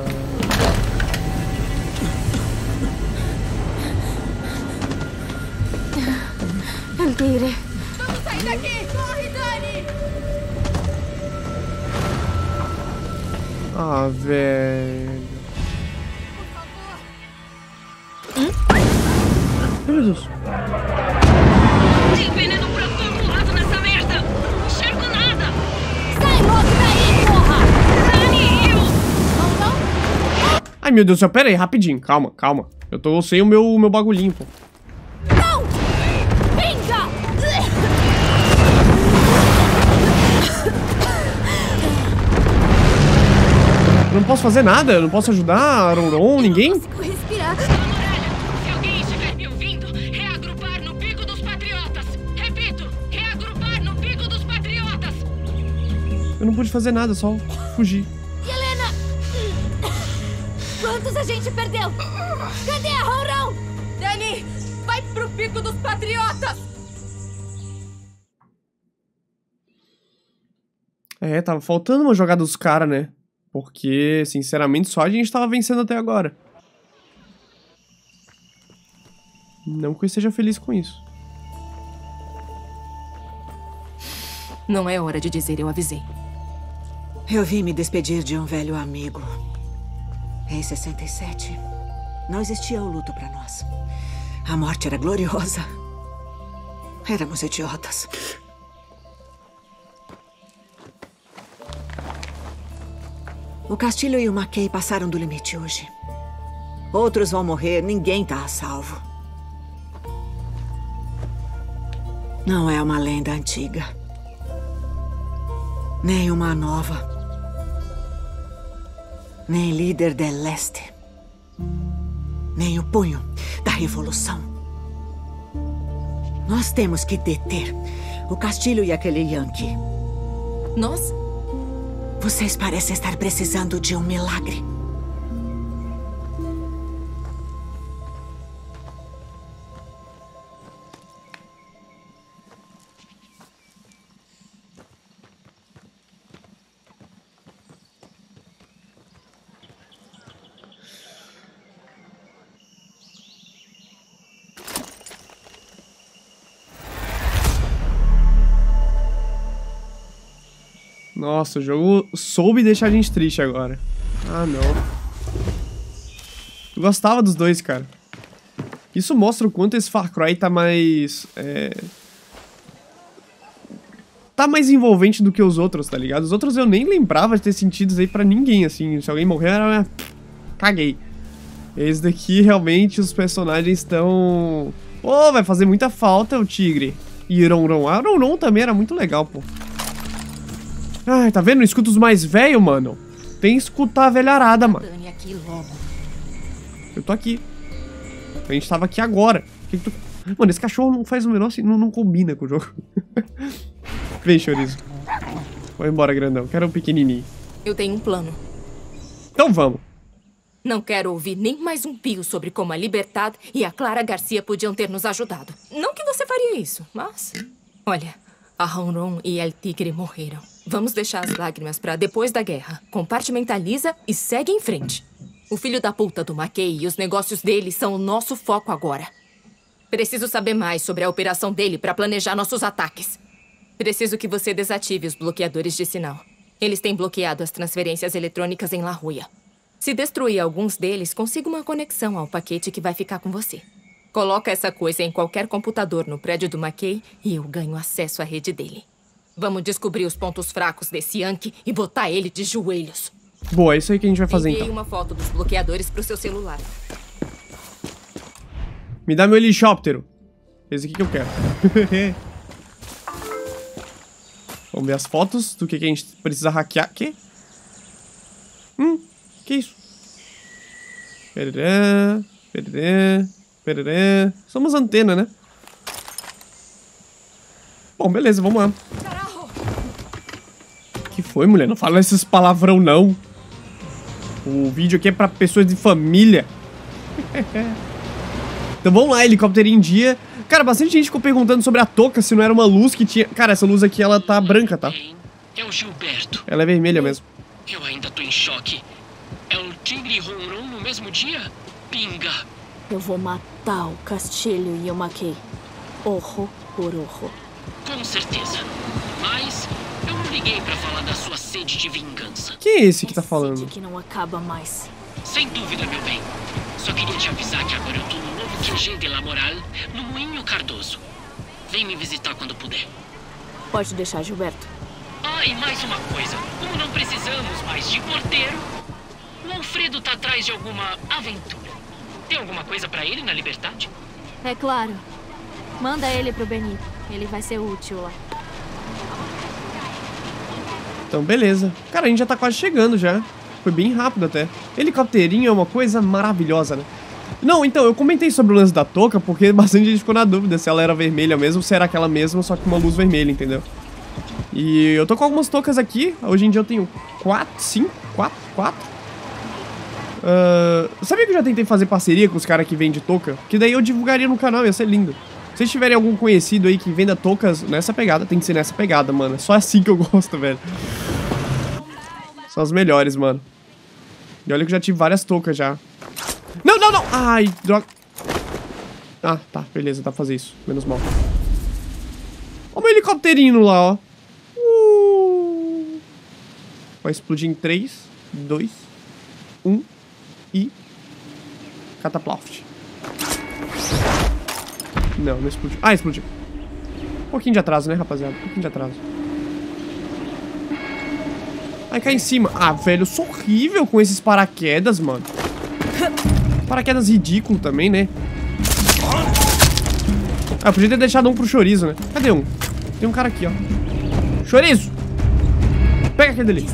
El Tigre. Vamos sair daqui! Corre, Dani! Ah, velho. Hum? Meu Deus. Tem veneno pra todo lado nessa merda! Não enxergo nada! Sai logo daí, porra! Dani, eu... Vamos, não? Ai, meu Deus do céu, pera aí, rapidinho. Calma, calma. Eu tô sem o meu, o meu bagulhinho, pô. Não! Venga! Eu não posso fazer nada? Eu não posso ajudar Ronron, ninguém? Não consigo respirar. Se alguém estiver me ouvindo, reagrupar no Pico dos Patriotas! Repito, reagrupar no Pico dos Patriotas! Eu não pude fazer nada, só fugir. Helena! Quantos a gente perdeu? Cadê a Ronron? Dani, vai pro Pico dos Patriotas! É, tava faltando uma jogada dos caras, né? Porque, sinceramente, só a gente tava vencendo até agora. Não que eu esteja feliz com isso. Não é hora de dizer eu avisei. Eu vim me despedir de um velho amigo. Em sessenta e sete, não existia o luto pra nós. A morte era gloriosa. Éramos idiotas. O Castilho e o McKay passaram do limite hoje. Outros vão morrer, ninguém tá a salvo. Não é uma lenda antiga. Nem uma nova. Nem líder del leste. Nem o punho da revolução. Nós temos que deter o Castilho e aquele Yankee. Nós? Vocês parecem estar precisando de um milagre. Nossa, o jogo soube deixar a gente triste agora. Ah, não. Eu gostava dos dois, cara. Isso mostra o quanto esse Far Cry tá mais... É... Tá mais envolvente do que os outros, tá ligado? Os outros eu nem lembrava de ter sentidos aí pra ninguém, assim. Se alguém morrer, era... Caguei. Esse daqui, realmente, os personagens estão... Pô, vai fazer muita falta o Tigre. E Ronron. A Ronron também era muito legal, pô. Ai, tá vendo? Escuta os mais velhos, mano. Tem que escutar a velharada, mano. Dani, aqui logo. Eu tô aqui. A gente tava aqui agora. Que que tu... Mano, esse cachorro não faz o menor assim, não, não combina com o jogo. Vem, chorizo. Vai embora, grandão. Quero um pequenininho. Eu tenho um plano. Então vamos. Não quero ouvir nem mais um pio sobre como a Libertad e a Clara Garcia podiam ter nos ajudado. Não que você faria isso, mas... Olha, a Ronron e El Tigre morreram. Vamos deixar as lágrimas pra depois da guerra. Compartimentaliza e segue em frente. O filho da puta do McKay e os negócios dele são o nosso foco agora. Preciso saber mais sobre a operação dele pra planejar nossos ataques. Preciso que você desative os bloqueadores de sinal. Eles têm bloqueado as transferências eletrônicas em La Ruya. Se destruir alguns deles, consiga uma conexão ao paquete que vai ficar com você. Coloca essa coisa em qualquer computador no prédio do McKay e eu ganho acesso à rede dele. Vamos descobrir os pontos fracos desse Yankee e botar ele de joelhos. Boa, é isso aí que a gente vai fazer, Enviei então. uma foto dos bloqueadores pro seu celular. Me dá meu helicóptero. Esse aqui que eu quero. Vamos ver as fotos do que, que a gente precisa hackear. Que? Hum, que isso? Pererê, pererê, pererê. Somos antena, né? Bom, beleza, vamos lá. Que foi, mulher? Não fala esses palavrão, não. O vídeo aqui é pra pessoas de família. Então vamos lá, helicóptero em dia. Cara, bastante gente ficou perguntando sobre a touca, se não era uma luz que tinha... Cara, essa luz aqui, ela tá branca, tá? É o Gilberto. Ela é vermelha mesmo. Eu ainda tô em choque. É o Tigre e Ronron no mesmo dia? Pinga. Eu vou matar o Castilho e o Mackay. Orro por orro. Com certeza. Mas eu não liguei pra falar da sua sede de vingança. Quem é esse que tá falando? Sede que não acaba mais. Sem dúvida, meu bem. Só queria te avisar que agora eu tô no novo Q G de La Moral, no Moinho Cardoso. Vem me visitar quando puder. Pode deixar, Gilberto. Ah, e mais uma coisa. Como não precisamos mais de porteiro, o Alfredo tá atrás de alguma aventura. Tem alguma coisa pra ele na Liberdade? É claro. Manda ele pro Benito. Ele vai ser útil lá. Então, beleza. Cara, a gente já tá quase chegando já. Foi bem rápido até. Helicópterinho é uma coisa maravilhosa, né? Não, então, eu comentei sobre o lance da touca porque bastante gente ficou na dúvida se ela era vermelha mesmo ou se era aquela mesma, só com uma luz vermelha, entendeu? E eu tô com algumas toucas aqui. Hoje em dia eu tenho quatro, cinco, quatro, quatro. Uh, sabia que eu já tentei fazer parceria com os caras que vendem touca? Que daí eu divulgaria no canal, ia ser lindo. Se vocês tiverem algum conhecido aí que venda toucas nessa pegada, tem que ser nessa pegada, mano. É só assim que eu gosto, velho. São as melhores, mano. E olha que eu já tive várias toucas já. Não, não, não! Ai, droga. Ah, tá, beleza, dá pra fazer isso. Menos mal. Olha o meu helicópterinho lá, ó. Uh. Vai explodir em três, dois, um e... Cataploft. Não, não explodiu. Ah, explodiu. Um pouquinho de atraso, né, rapaziada? Um pouquinho de atraso. Ai, cai em cima. Ah, velho, eu sou horrível com esses paraquedas, mano. Paraquedas ridículo também, né? Ah, eu podia ter deixado um pro Chorizo, né? Cadê um? Tem um cara aqui, ó. Chorizo! Pega aquele dali.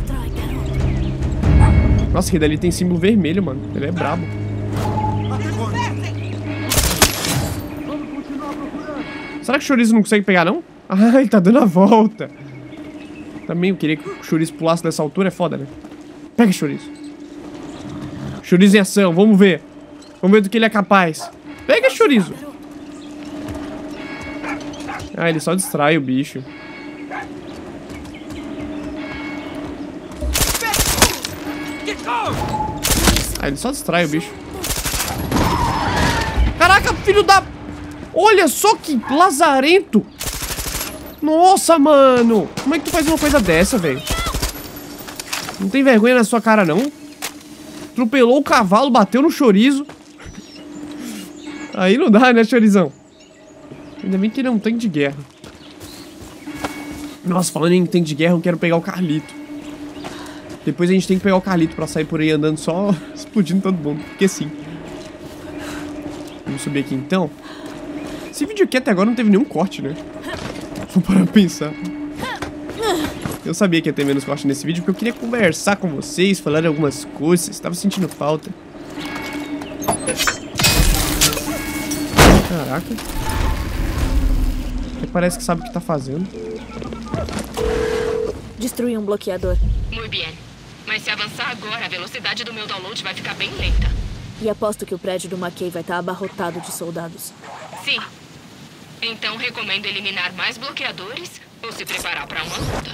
Nossa, aquele dali tem símbolo vermelho, mano. Ele é brabo. Será que o Chorizo não consegue pegar, não? Ah, ele tá dando a volta. Também eu queria que o Chorizo pulasse dessa altura, é foda, né? Pega, Chorizo. Chorizo em ação, vamos ver. Vamos ver do que ele é capaz. Pega, Chorizo. Ah, ele só distrai o bicho. Ah, ele só distrai o bicho. Caraca, filho da... Olha só que lazarento. Nossa, mano. Como é que tu faz uma coisa dessa, velho? Não tem vergonha na sua cara, não? Atropelou o cavalo, bateu no Chorizo. Aí não dá, né, Chorizão? Ainda bem que ele é um tanque de guerra. Nossa, falando em tanque de guerra, eu quero pegar o Carlito. Depois a gente tem que pegar o Carlito pra sair por aí andando só explodindo todo mundo. Porque sim. Vamos subir aqui então. Esse vídeo aqui até agora não teve nenhum corte, né? Vou parar pra pensar. Eu sabia que ia ter menos corte nesse vídeo porque eu queria conversar com vocês, falar algumas coisas. Tava sentindo falta. Caraca. Ele parece que sabe o que tá fazendo. Destruir um bloqueador. Muito bem. Mas se avançar agora, a velocidade do meu download vai ficar bem lenta. E aposto que o prédio do Mackay vai estar abarrotado de soldados. Sim. Então recomendo eliminar mais bloqueadores ou se preparar para uma luta.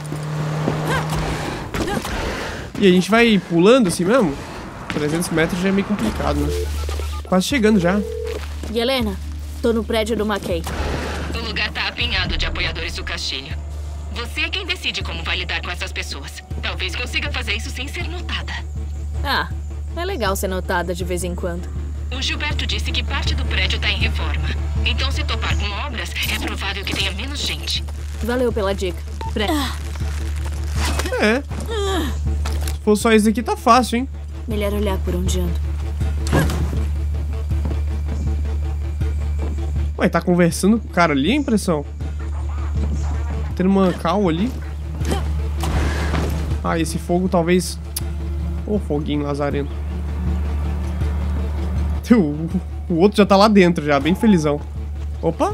E a gente vai pulando assim mesmo? trezentos metros já é meio complicado, né? Quase chegando já. Yelena, tô no prédio do Mackay. O lugar tá apinhado de apoiadores do Castilho. Você é quem decide como vai lidar com essas pessoas. Talvez consiga fazer isso sem ser notada. Ah, é legal ser notada de vez em quando. O Gilberto disse que parte do prédio tá em reforma. Então, se topar com obras, é provável que tenha menos gente. Valeu pela dica. Pre... É. Se for só isso aqui, tá fácil, hein? Melhor olhar por onde ando. Ué, tá conversando com o cara ali, a impressão? Tendo uma cal ali. Ah, esse fogo talvez... Ô, oh, foguinho lazarento. O, o outro já tá lá dentro já, bem felizão. Opa.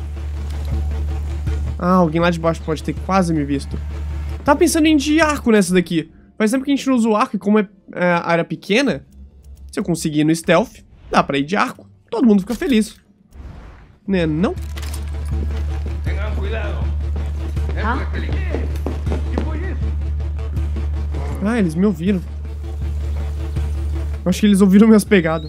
Ah, alguém lá de baixo pode ter quase me visto. Tava pensando em ir de arco nessa daqui. Faz tempo que a gente não usa o arco e como é, é a área pequena, se eu conseguir ir no stealth, dá pra ir de arco. Todo mundo fica feliz. Né, não? Ah? Ah, eles me ouviram. Eu acho que eles ouviram minhas pegadas.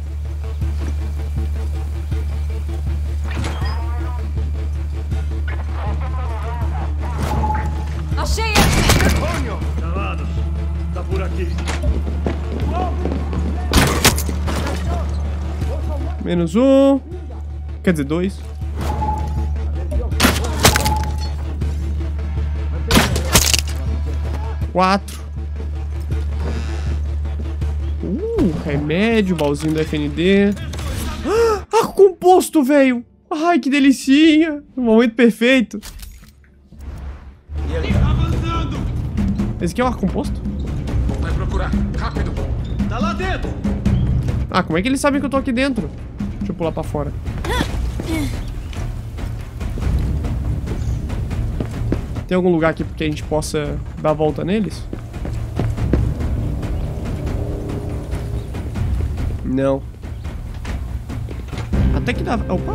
Achei! Calados. Tá por aqui. Menos um. Quer dizer, dois. Quatro. Uh, remédio, baúzinho do F N D. Ah, arco composto, velho. Ai, que delicinha. No momento perfeito. Esse aqui é o arco composto? Vai procurar, rápido. Tá lá dentro. Ah, como é que eles sabem que eu tô aqui dentro? Deixa eu pular pra fora. Tem algum lugar aqui que a gente possa dar a volta neles? Não. Até que dá... Opa!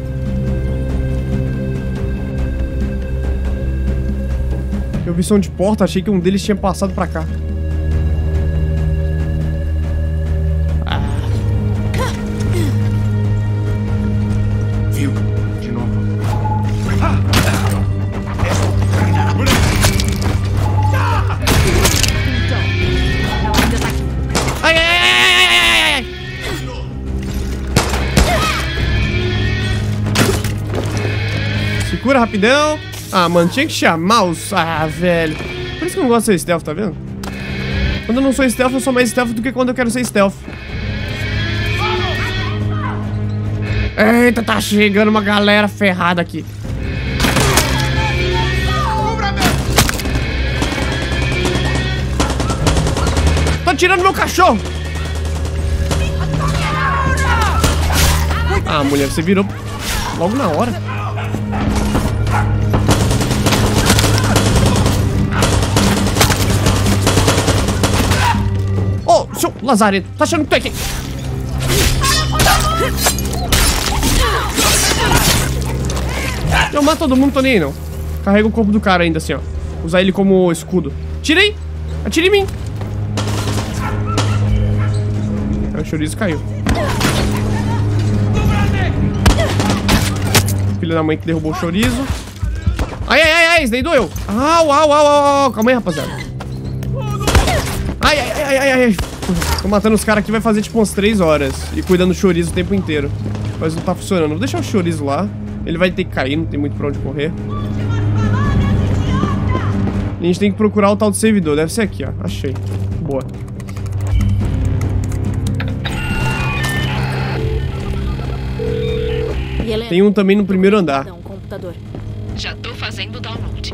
Eu vi som de porta, achei que um deles tinha passado pra cá. Viu? De novo. Ai, ai, ai, ai, ai, ai, ai. Segura rapidão. Ah, mano, tinha que chamar os... Ah, velho. Por isso que eu não gosto de ser stealth, tá vendo? Quando eu não sou stealth, eu sou mais stealth do que quando eu quero ser stealth. Eita, tá chegando uma galera ferrada aqui. Tô tirando meu cachorro. Ah, mulher, você virou logo na hora. Ô, oh, seu Lazarento, tá achando que tu é quem? Eu mato todo mundo, tô nem aí, não. Carrega o corpo do cara ainda assim, ó. Usar ele como escudo. Tirei! Atire em mim! O chouriço caiu. Filho da mãe que derrubou o chouriço. Ai, ai, ai, ai, isso daí doeu. Au, au, au, au, calma aí, rapaziada. Ai, ai, ai, ai, ai. Tô matando os caras aqui, vai fazer tipo umas três horas. E cuidando do chouriço o tempo inteiro. Mas não tá funcionando. Vou deixar o chouriço lá. Ele vai ter que cair, não tem muito pra onde correr. E a gente tem que procurar o tal do servidor. Deve ser aqui, ó. Achei. Boa. Tem um também no primeiro andar. Um computador. Já tô fazendo o download.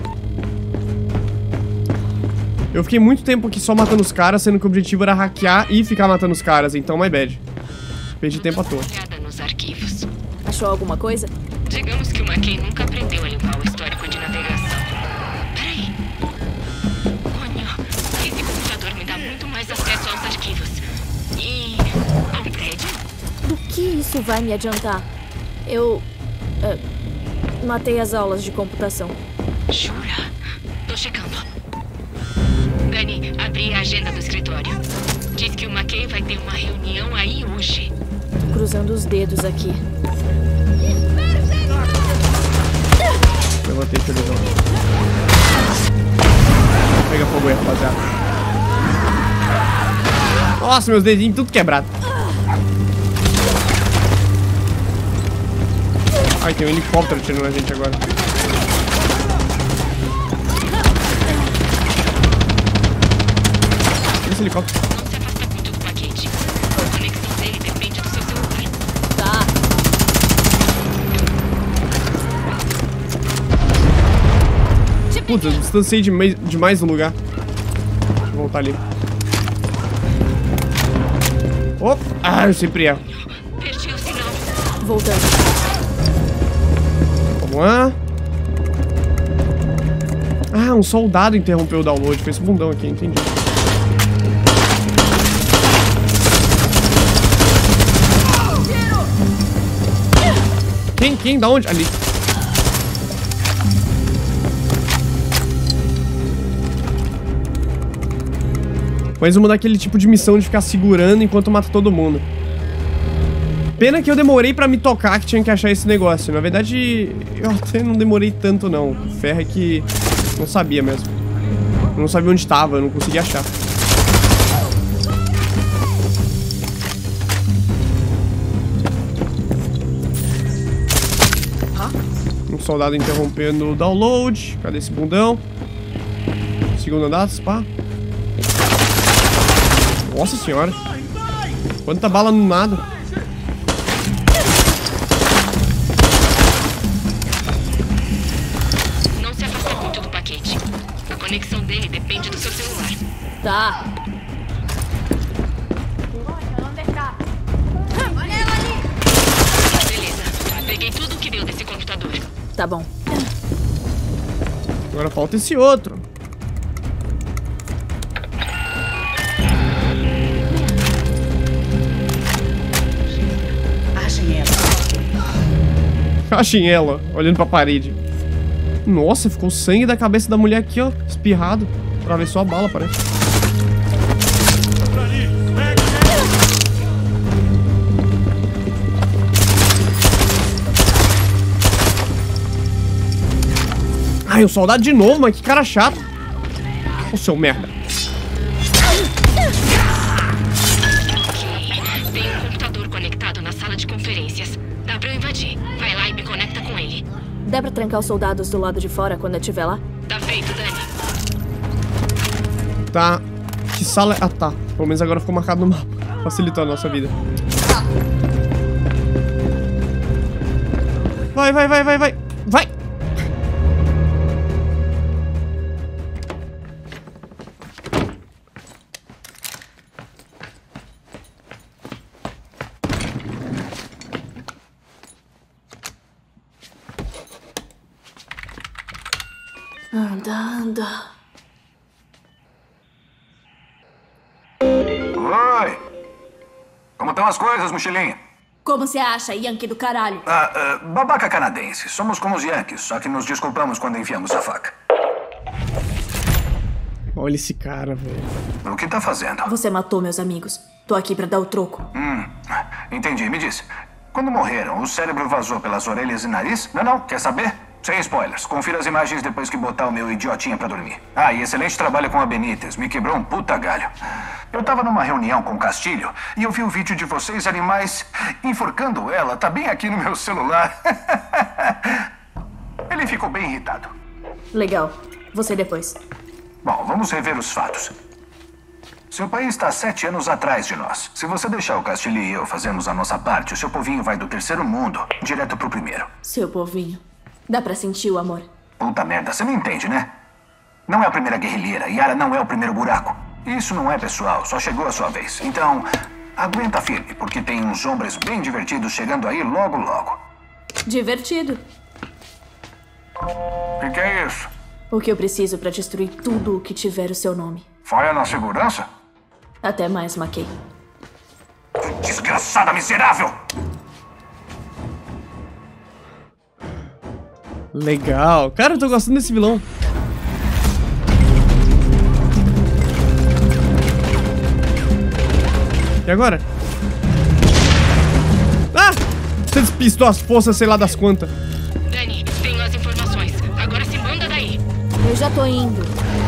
Eu fiquei muito tempo aqui só matando os caras, sendo que o objetivo era hackear e ficar matando os caras. Então, my bad. Perdi tempo à toa. Nos arquivos. Achou alguma coisa? Digamos que o McKay nunca aprendeu a limpar o histórico de navegação. Peraí. Conho, esse computador me dá muito mais acesso aos arquivos. E ao prédio. Do que isso vai me adiantar? Eu... Uh, matei as aulas de computação. Jura? Tô checando. Dani, abri a agenda do escritório. Diz que o McKay vai ter uma reunião aí hoje. Tô cruzando os dedos aqui. Levantei o televisão. Pega fogo aí, rapaziada. Nossa, meus dedinhos tudo quebrado. Ai, tem um helicóptero atirando na gente agora. Esse helicóptero. Não se afasta muito do paquete. A conexão dele depende do seu celular. Tá. Putz, eu distanciei demais, demais do lugar. Deixa eu voltar ali. Opa! Ah, eu sempre erro. Perdi o sinal. Voltando. Vamos lá. Ah, um soldado interrompeu o download. Fez bundão aqui, entendi. quem? Da onde? Ali. Mais uma daquele tipo de missão de ficar segurando enquanto mata todo mundo. Pena que eu demorei pra me tocar que tinha que achar esse negócio. Na verdade, eu até não demorei tanto, não. O ferro é que não sabia mesmo. Eu não sabia onde estava, eu não conseguia achar. Um soldado interrompendo o download. Cadê esse bundão? Segundo andar, pá. Nossa senhora. Quanta bala no nada. Não se afasta muito do paquete. A conexão dele depende do seu celular. Tá. Beleza. Peguei tudo o que deu desse computador. Tá bom. Agora falta esse outro. Achem ela, olhando pra parede. Nossa, ficou sangue da cabeça da mulher aqui, ó. Espirrado. Atravessou a bala, parece. Ai, o soldado de novo, mas que cara chato. Ô, seu merda. Ok. Tem um computador conectado na sala de conferências. Dá pra eu invadir. Vai lá e me conecta com ele. Dá pra trancar os soldados do lado de fora quando eu estiver lá? Tá feito, Dani. Tá. Que sala é... Ah, tá. Pelo menos agora ficou marcado no mapa. Facilitou a nossa vida. Vai, vai, vai, vai, vai. Vai! Anda, anda. Oi! Como estão as coisas, mochilinha? Como você acha, Yankee do caralho? Ah, ah, babaca canadense. Somos como os Yankees, só que nos desculpamos quando enfiamos a faca. Olha esse cara, velho. O que tá fazendo? Você matou meus amigos. Tô aqui pra dar o troco. Hum, entendi. Me disse. Quando morreram, o cérebro vazou pelas orelhas e nariz? Não, não. Quer saber? Sem spoilers. Confira as imagens depois que botar o meu idiotinha pra dormir. Ah, e excelente trabalho com a Benítez. Me quebrou um puta galho. Eu tava numa reunião com o Castilho e eu vi o vídeo de vocês animais enforcando ela. Tá bem aqui no meu celular. Ele ficou bem irritado. Legal. Você depois. Bom, vamos rever os fatos. Seu país está sete anos atrás de nós. Se você deixar o Castilho e eu fazermos a nossa parte, o seu povinho vai do terceiro mundo direto pro primeiro. Seu povinho. Dá pra sentir o amor. Puta merda, você não entende, né? Não é a primeira guerrilheira. Yara não é o primeiro buraco. Isso não é pessoal, só chegou a sua vez. Então, aguenta firme, porque tem uns homens bem divertidos chegando aí logo, logo. Divertido. O que é isso? O que eu preciso pra destruir tudo o que tiver o seu nome. Falha na segurança? Até mais, McKay. Desgraçada miserável! Legal. Cara, eu tô gostando desse vilão. E agora? Ah! Você despistou as forças, sei lá das quantas. Dani, tenho as informações. Agora se manda daí. Eu já tô indo.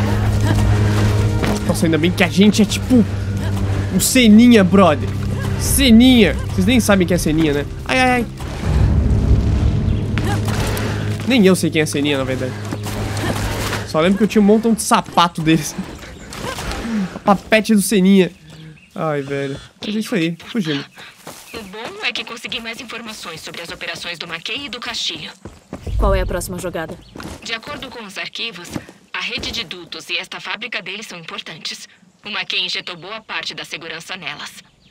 Nossa, ainda bem que a gente é tipo um Seninha, brother. Seninha. Vocês nem sabem quem é Seninha, né? Ai, ai, ai. Nem eu sei quem é Seninha, na verdade. Só lembro que eu tinha um montão de sapato deles. Papete do Seninha. Ai, velho. Mas é isso aí. Fugimos. O bom é que consegui mais informações sobre as operações do McKay e do Castilho. Qual é a próxima jogada? De acordo com os arquivos, a rede de dutos e esta fábrica deles são importantes. O McKay injetou boa parte da segurança nelas.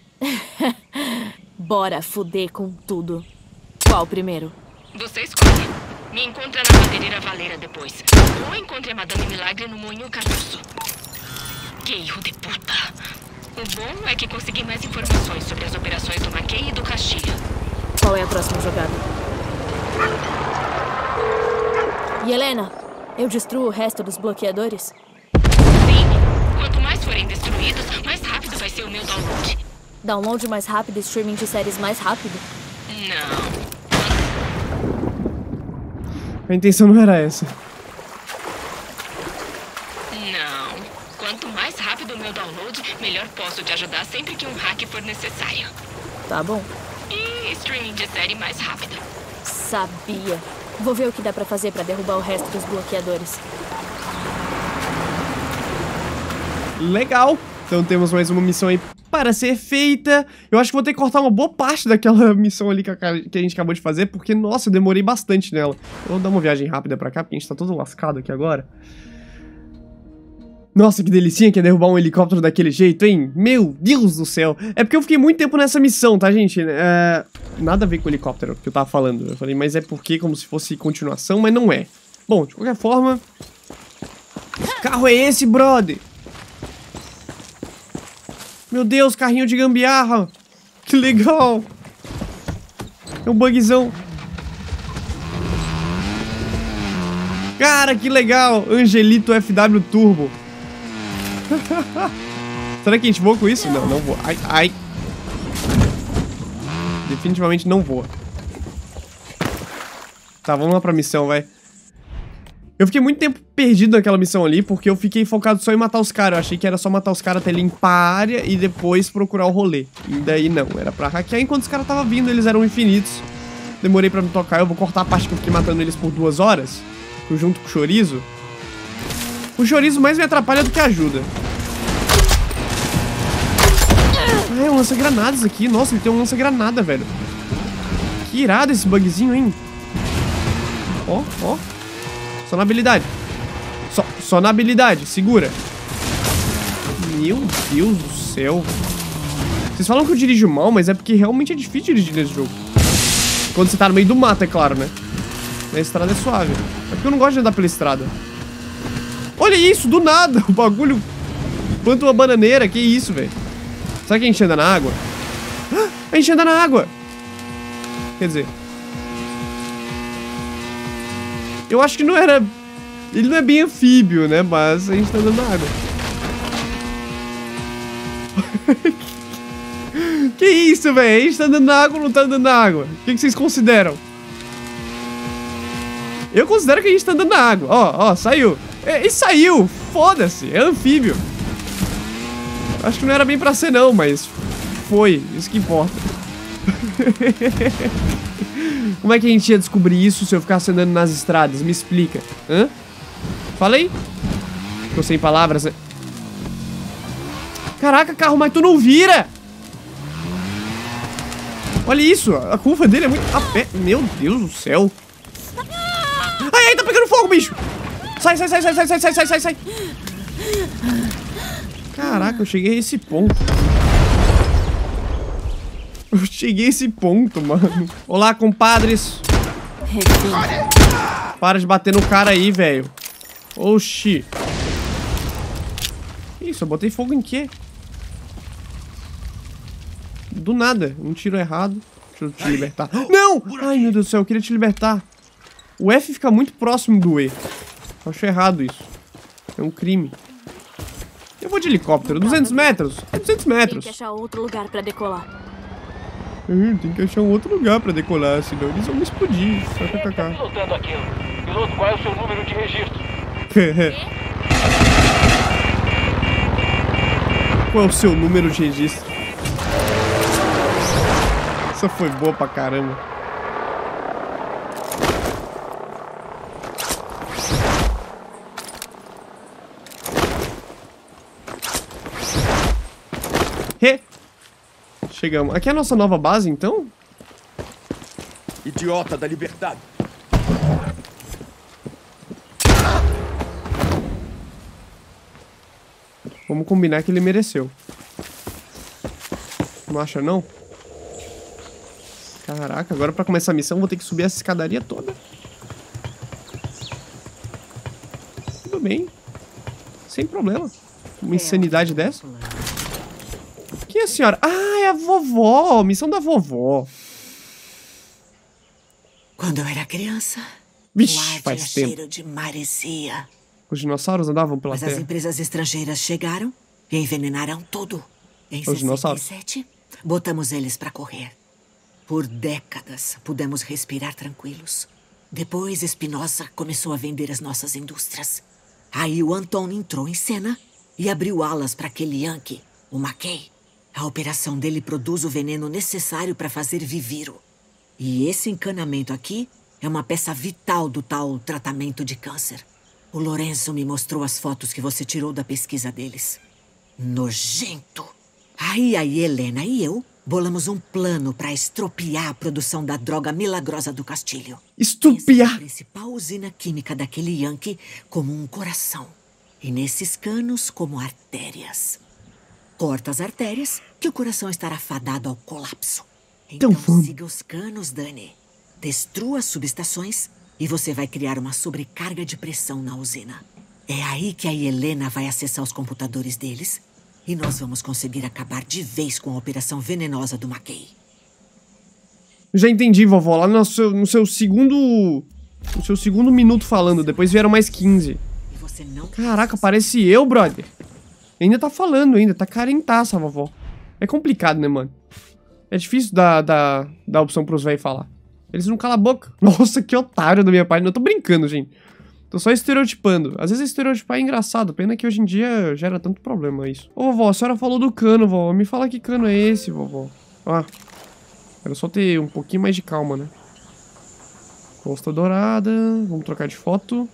Bora fuder com tudo. Qual primeiro? Você escolhe. Me encontra na madeireira Valeira depois. Ou encontre a Madame Milagre no Moinho Cardoso. Que erro de puta. O bom é que consegui mais informações sobre as operações do McKay e do Castilho. Qual é a próxima jogada? E Helena, eu destruo o resto dos bloqueadores? Sim. Quanto mais forem destruídos, mais rápido vai ser o meu download. Download mais rápido e streaming de séries mais rápido? Não. A intenção não era essa. Não. Quanto mais rápido o meu download, melhor posso te ajudar sempre que um hack for necessário. Tá bom. E streaming de série mais rápido. Sabia. Vou ver o que dá pra fazer pra derrubar o resto dos bloqueadores. Legal. Então temos mais uma missão aí para ser feita. Eu acho que vou ter que cortar uma boa parte daquela missão ali que a, que a gente acabou de fazer, porque, nossa, eu demorei bastante nela. Eu vou dar uma viagem rápida pra cá, porque a gente tá todo lascado aqui agora. Nossa, que delicinha que é derrubar um helicóptero daquele jeito, hein? Meu Deus do céu. É porque eu fiquei muito tempo nessa missão, tá, gente? É... Nada a ver com o helicóptero que eu tava falando. Eu falei, mas é porque como se fosse continuação, mas não é. Bom, de qualquer forma... Que carro é esse, brother? Meu Deus, carrinho de gambiarra. Que legal. É um bugzão. Cara, que legal. Angelito F W Turbo. Será que a gente voa com isso? Não, não voa. Ai, ai. Definitivamente não voa. Tá, vamos lá pra missão, vai. Eu fiquei muito tempo perdido naquela missão ali, porque eu fiquei focado só em matar os caras. Eu achei que era só matar os caras até limpar a área e depois procurar o rolê. E daí não, era pra hackear enquanto os caras estavam vindo, eles eram infinitos. Demorei pra me tocar, eu vou cortar a parte que eu fiquei matando eles por duas horas, junto com o chorizo. O chorizo mais me atrapalha do que ajuda. Ah, é um lança-granadas aqui. Nossa, ele tem um lança-granada, velho. Que irado esse bugzinho, hein? Ó, ó. Só na habilidade. Só, só na habilidade. Segura. Meu Deus do céu. Vocês falam que eu dirijo mal, mas é porque realmente é difícil dirigir nesse jogo. Quando você tá no meio do mato, é claro, né? A estrada é suave. É porque eu não gosto de andar pela estrada. Olha isso, do nada. O bagulho planta uma bananeira. Que isso, velho? Será que a gente anda na água? Ah, a gente anda na água. Quer dizer... Eu acho que não era... Ele não é bem anfíbio, né? Mas a gente tá andando na água. Que isso, velho? A gente tá andando na água ou não tá andando na água? O que, que vocês consideram? Eu considero que a gente tá andando na água. Ó, ó, saiu. E, e saiu. Foda-se. É anfíbio. Acho que não era bem pra ser, não, mas... Foi. Isso que importa. Como é que a gente ia descobrir isso se eu ficasse andando nas estradas? Me explica. Hã? Fala aí. Tô sem palavras, né? Caraca, carro, mas tu não vira! Olha isso, a curva dele é muito... a pé. Meu Deus do céu. Ai, ai, tá pegando fogo, bicho! Sai, sai, sai, sai, sai, sai, sai, sai, sai, sai. Caraca, eu cheguei a esse ponto. Eu cheguei a esse ponto, mano. Olá, compadres. Para de bater no cara aí, velho. Oxi. Isso, eu botei fogo em quê? Do nada. Um tiro errado. Deixa eu te libertar. Não! Ai, meu Deus do céu, eu queria te libertar. O F fica muito próximo do E. Eu acho errado isso. É um crime. Eu vou de helicóptero. duzentos metros. É duzentos metros. Tem que achar outro lugar pra decolar. Hum, tem que achar um outro lugar pra decolar, senão eles vão me explodir. Tá pilotando aquilo. Piloto, qual é o seu número de registro? Qual é o seu número de registro? Essa foi boa pra caramba. He. Chegamos. Aqui é a nossa nova base, então? Idiota da liberdade. Vamos combinar que ele mereceu. Não acha, não? Caraca, agora pra começar a missão vou ter que subir essa escadaria toda. Tudo bem. Sem problema. Uma insanidade dessa. Quem é a senhora? Ah, é a vovó. Missão da vovó. Quando eu era criança, Vixe, o ar tinha faz tempo. cheiro de maresia. Os dinossauros andavam pela Mas as terra. empresas estrangeiras chegaram e envenenaram tudo. Em Os sessenta e dinossauros. sete, botamos eles pra correr. Por décadas, pudemos respirar tranquilos. Depois, Espinosa começou a vender as nossas indústrias. Aí o Anton entrou em cena e abriu alas para aquele Yankee, o McKay. A operação dele produz o veneno necessário para fazer Viviro. E esse encanamento aqui é uma peça vital do tal tratamento de câncer. O Lorenzo me mostrou as fotos que você tirou da pesquisa deles. Nojento! Aí a Helena e eu bolamos um plano para estropiar a produção da droga milagrosa do Castilho. Estupiar? A principal usina química daquele Yankee como um coração. E nesses canos como artérias. Corta as artérias que o coração estará fadado ao colapso. Então siga os canos, Dani. Destrua as subestações e você vai criar uma sobrecarga de pressão na usina. É aí que a Helena vai acessar os computadores deles e nós vamos conseguir acabar de vez com a operação venenosa do McKay. Já entendi, vovó. Lá no seu, no seu segundo... No seu segundo minuto falando. Depois vieram mais quinze. Caraca, parece eu, brother. Ainda tá falando ainda. Tá carentaça, vovó. É complicado, né, mano? É difícil dar, dar, dar opção pros velhos falar. Eles não calam a boca. Nossa, que otário da minha parte. Não, eu tô brincando, gente. Tô só estereotipando. Às vezes estereotipar é engraçado. Pena que hoje em dia gera tanto problema isso. Ô, vovó, a senhora falou do cano, vovó. Me fala que cano é esse, vovó. Ah, era só ter um pouquinho mais de calma, né? Costa Dourada. Vamos trocar de foto.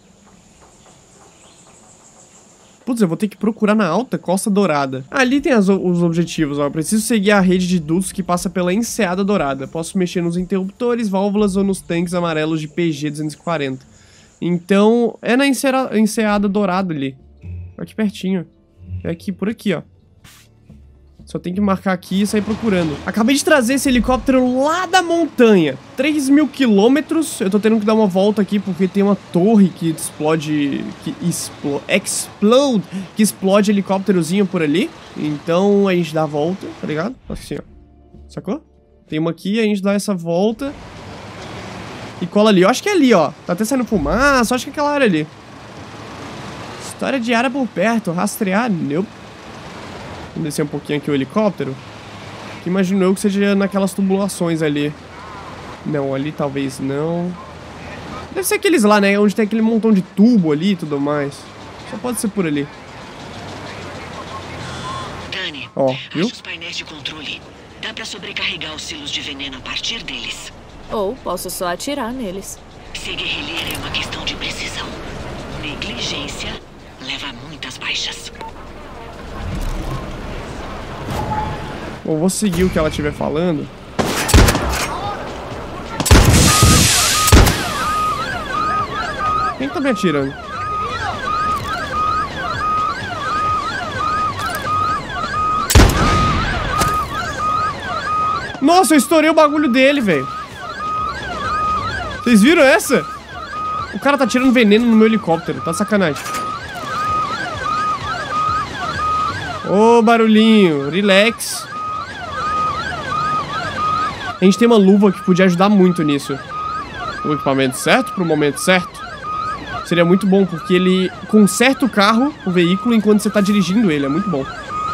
Putz, eu vou ter que procurar na alta Costa Dourada. Ali tem as, os objetivos, ó. Eu preciso seguir a rede de dutos que passa pela Enseada Dourada. Posso mexer nos interruptores, válvulas ou nos tanques amarelos de P G duzentos e quarenta. Então, é na Enseada, Enseada Dourada ali. Aqui pertinho. É aqui, por aqui, ó. Só tem que marcar aqui e sair procurando. Acabei de trazer esse helicóptero lá da montanha. três mil quilômetros. Eu tô tendo que dar uma volta aqui porque tem uma torre que explode... Que explo, explode... Que explode helicópterozinho por ali. Então a gente dá a volta, tá ligado? Assim, ó. Sacou? Tem uma aqui, a gente dá essa volta. E cola ali. Eu acho que é ali, ó. Tá até saindo fumaça. Acho que é aquela área ali. História de área por perto. Rastrear. Nope. Vamos descer um pouquinho aqui o helicóptero. Que imagino eu que seja naquelas tubulações ali. Não, ali talvez não. Deve ser aqueles lá, né? Onde tem aquele montão de tubo ali e tudo mais. Só pode ser por ali. Dani, ó, viu? acha os painéis de controle. Dá pra sobrecarregar os silos de veneno a partir deles. Ou posso só atirar neles. Ser guerrilheira é uma questão de precisão. Negligência leva a muitas baixas. Bom, vou seguir o que ela estiver falando. Quem tá me atirando? Nossa, eu estourei o bagulho dele, velho. Vocês viram essa? O cara tá tirando veneno no meu helicóptero. Tá sacanagem. Ô, barulhinho. Relax. A gente tem uma luva que podia ajudar muito nisso. O equipamento certo pro momento certo. Seria muito bom, porque ele conserta o carro, o veículo, enquanto você tá dirigindo ele. É muito bom.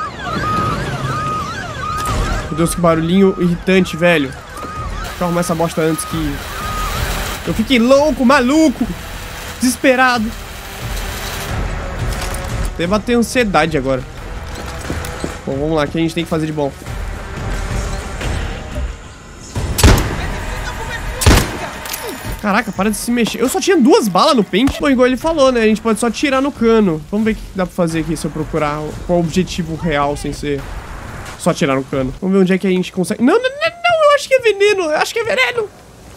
Meu Deus, que barulhinho irritante, velho. Deixa eu arrumar essa bosta antes que... Eu fiquei louco, maluco. Desesperado. Até bater ansiedade agora. Bom, vamos lá, o que a gente tem que fazer de bom? Caraca, para de se mexer. Eu só tinha duas balas no pente. Bom, igual ele falou, né? A gente pode só tirar no cano. Vamos ver o que dá pra fazer aqui se eu procurar qual o objetivo real sem ser só tirar no cano. Vamos ver onde é que a gente consegue... Não, não, não, não. Eu acho que é veneno. Eu acho que é veneno.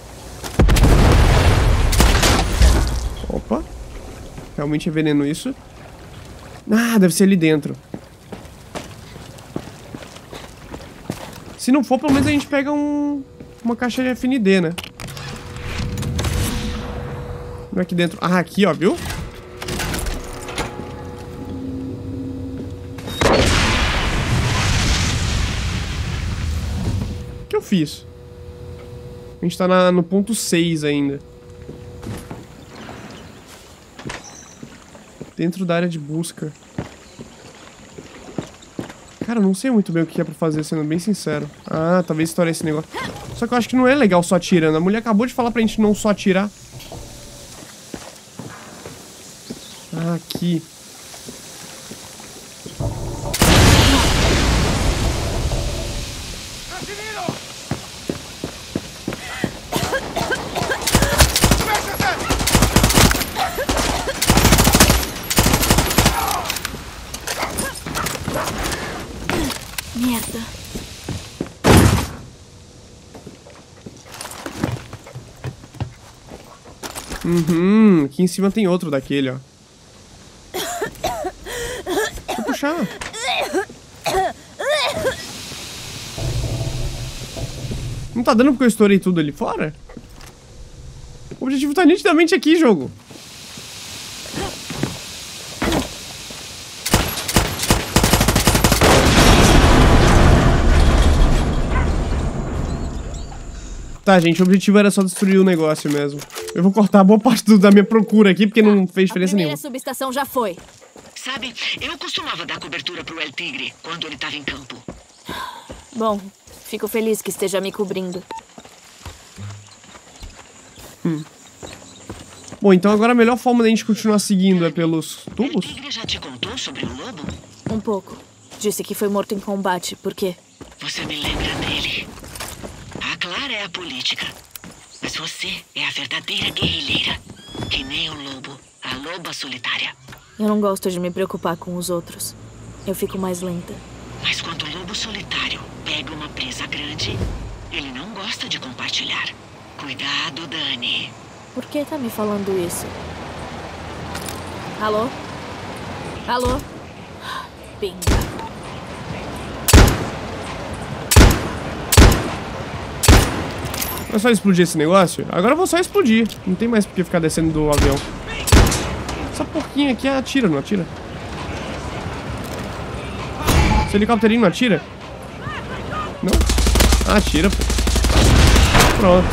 Opa. Realmente é veneno isso. Ah, deve ser ali dentro. Se não for, pelo menos a gente pega um... uma caixa de F N D, né? Aqui dentro. Ah, aqui, ó, viu? O que eu fiz? A gente tá na, no ponto seis ainda. Dentro da área de busca. Cara, eu não sei muito bem o que é pra fazer, sendo bem sincero. Ah, talvez estourar esse negócio. Só que eu acho que não é legal só atirando. A mulher acabou de falar pra gente não só atirar. Ah, aqui. Merda. Uhum, aqui em cima tem outro daquele, ó. Vou puxar. Não tá dando porque eu estourei tudo ali fora? O objetivo tá nitidamente aqui, jogo. Tá, gente, o objetivo era só destruir o negócio mesmo. Eu vou cortar boa parte do, da minha procura aqui, porque não fez diferença nenhuma. A primeira subestação já foi. Sabe, eu costumava dar cobertura pro El Tigre quando ele tava em campo. Bom, fico feliz que esteja me cobrindo. Hum. Bom, então agora a melhor forma da gente continuar seguindo é pelos tubos? El Tigre já te contou sobre o lobo? Um pouco. Disse que foi morto em combate. Por quê? Você me lembra dele. A Clara é a política, mas você é a verdadeira guerrilheira. Que nem o lobo, a loba solitária. Eu não gosto de me preocupar com os outros. Eu fico mais lenta. Mas quando o lobo solitário pega uma presa grande, ele não gosta de compartilhar. Cuidado, Dani. Por que tá me falando isso? Alô? Alô? Pinga. É só explodir esse negócio? Agora eu vou só explodir. Não tem mais por que ficar descendo do avião. Essa porquinha aqui atira, não atira? Esse helicópterinho não atira? Não? Ah, atira, pô. Pronto.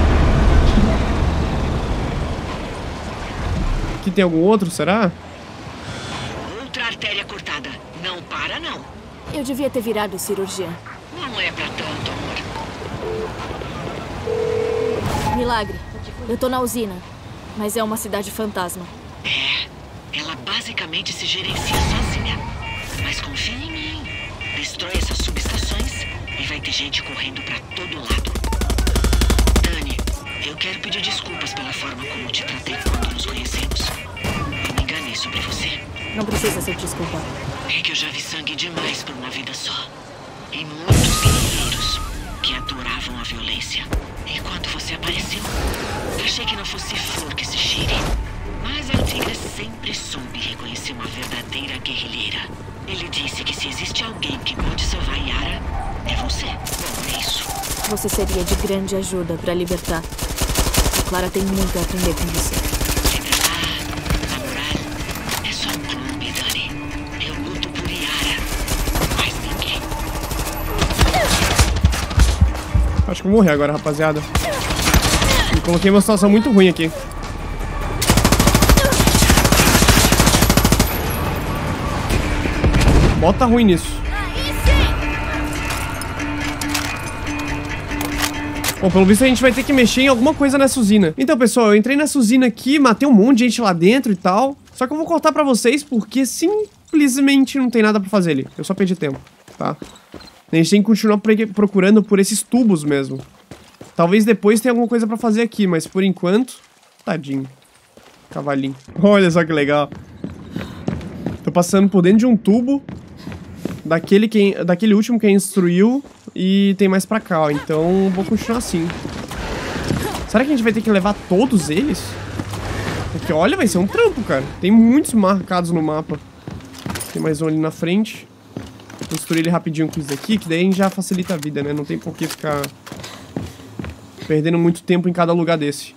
Aqui tem algum outro, será? Outra artéria cortada. Não para, não. Eu devia ter virado cirurgiã. Não é pra tanto, amor. Milagre. Eu tô na usina. Mas é uma cidade fantasma. É. Ela basicamente se gerencia sozinha. Mas confia em mim. Destrói essas subestações e vai ter gente correndo pra todo lado. Dani, eu quero pedir desculpas pela forma como te tratei quando nos conhecemos. Eu me enganei sobre você. Não precisa ser desculpa. É que eu já vi sangue demais por uma vida só. E muitos guerreiros que adoravam a violência. E quando você apareceu, achei que não fosse flor que se cheire. Mas El Tigre sempre soube reconhecer uma verdadeira guerrilheira. Ele disse que se existe alguém que pode salvar Yara, é você. Bom, é isso. Você seria de grande ajuda pra libertar. A Clara tem muito a aprender com você. Libertar, a moral, é só um clube, Dani. Eu luto por Yara, mais ninguém. Acho que eu vou morrer agora, rapaziada. Me coloquei em uma situação muito ruim aqui. Bota ruim nisso. Bom, pelo visto a gente vai ter que mexer em alguma coisa nessa usina. Então, pessoal, eu entrei nessa usina aqui, matei um monte de gente lá dentro e tal. Só que eu vou cortar pra vocês porque simplesmente não tem nada pra fazer ali. Eu só perdi tempo, tá? A gente tem que continuar procurando por esses tubos mesmo. Talvez depois tenha alguma coisa pra fazer aqui, mas por enquanto... Tadinho. Cavalinho. Olha só que legal. Tô passando por dentro de um tubo. Daquele, que, daquele último que a gente destruiu. E tem mais pra cá, ó. Então vou continuar assim. Será que a gente vai ter que levar todos eles? Porque olha, vai ser um trampo, cara. Tem muitos marcados no mapa. Tem mais um ali na frente. Vou destruir ele rapidinho com isso daqui, que daí a gente já facilita a vida, né? Não tem por que ficar perdendo muito tempo em cada lugar desse.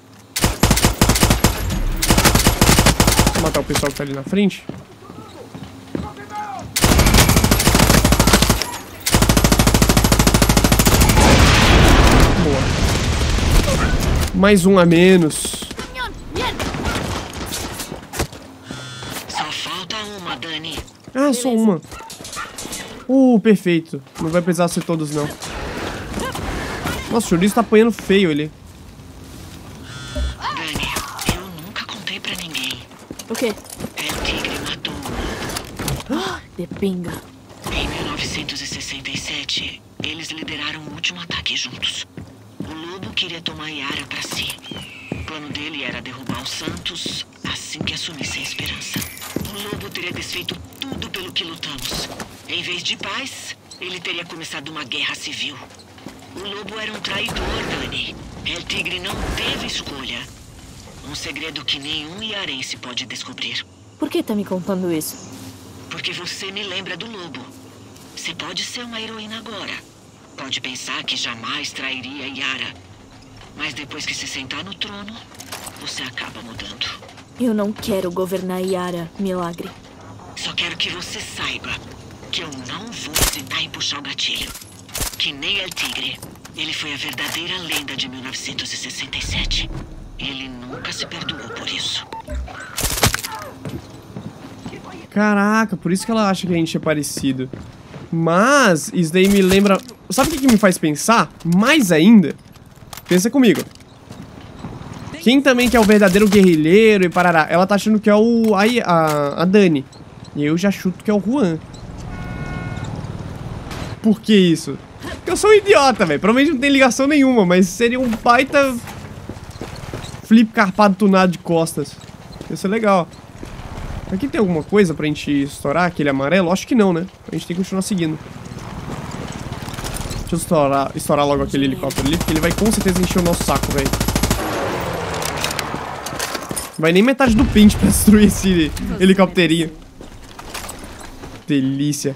Vou matar o pessoal que tá ali na frente. Boa. Mais um a menos. Só falta uma, Dani. Ah, só uma. Uh, perfeito. Não vai precisar ser todos, não. Nossa, o chouriço tá apanhando feio ali. Dani, eu nunca contei pra ninguém. O quê? El Tigre matou o lobo. De pinga. Em mil novecentos e sessenta e sete, eles lideraram o último ataque juntos. O lobo queria tomar Yara pra si. O plano dele era derrubar os Santos assim que assumisse a esperança. O lobo teria desfeito tudo pelo que lutamos. Em vez de paz, ele teria começado uma guerra civil. O lobo era um traidor, Dani. El Tigre não teve escolha. Um segredo que nenhum iarense pode descobrir. Por que tá me contando isso? Porque você me lembra do lobo. Você pode ser uma heroína agora. Pode pensar que jamais trairia Yara. Mas depois que se sentar no trono, você acaba mudando. Eu não quero governar Yara, Milagre. Só quero que você saiba que eu não vou hesitar em puxar o gatilho. Que nem El Tigre. Ele foi a verdadeira lenda de mil novecentos e sessenta e sete. Ele nunca se perdoou por isso. Caraca, por isso que ela acha que a gente é parecido. Mas isso daí me lembra... Sabe o que, que me faz pensar? Mais ainda. Pensa comigo. Quem também que é o verdadeiro guerrilheiro e parará? Ela tá achando que é o... A, a, a Dani. E eu já chuto que é o Juan. Por que isso? Porque eu sou um idiota, velho. Provavelmente não tem ligação nenhuma, mas seria um baita... Flip carpado tunado de costas. Ia ser legal. Aqui tem alguma coisa pra gente estourar aquele amarelo? Acho que não, né? A gente tem que continuar seguindo. Deixa eu estourar, estourar logo aquele helicóptero ali, porque ele vai com certeza encher o nosso saco, velho. Vai nem metade do pente pra destruir esse helicópterinho. Delícia.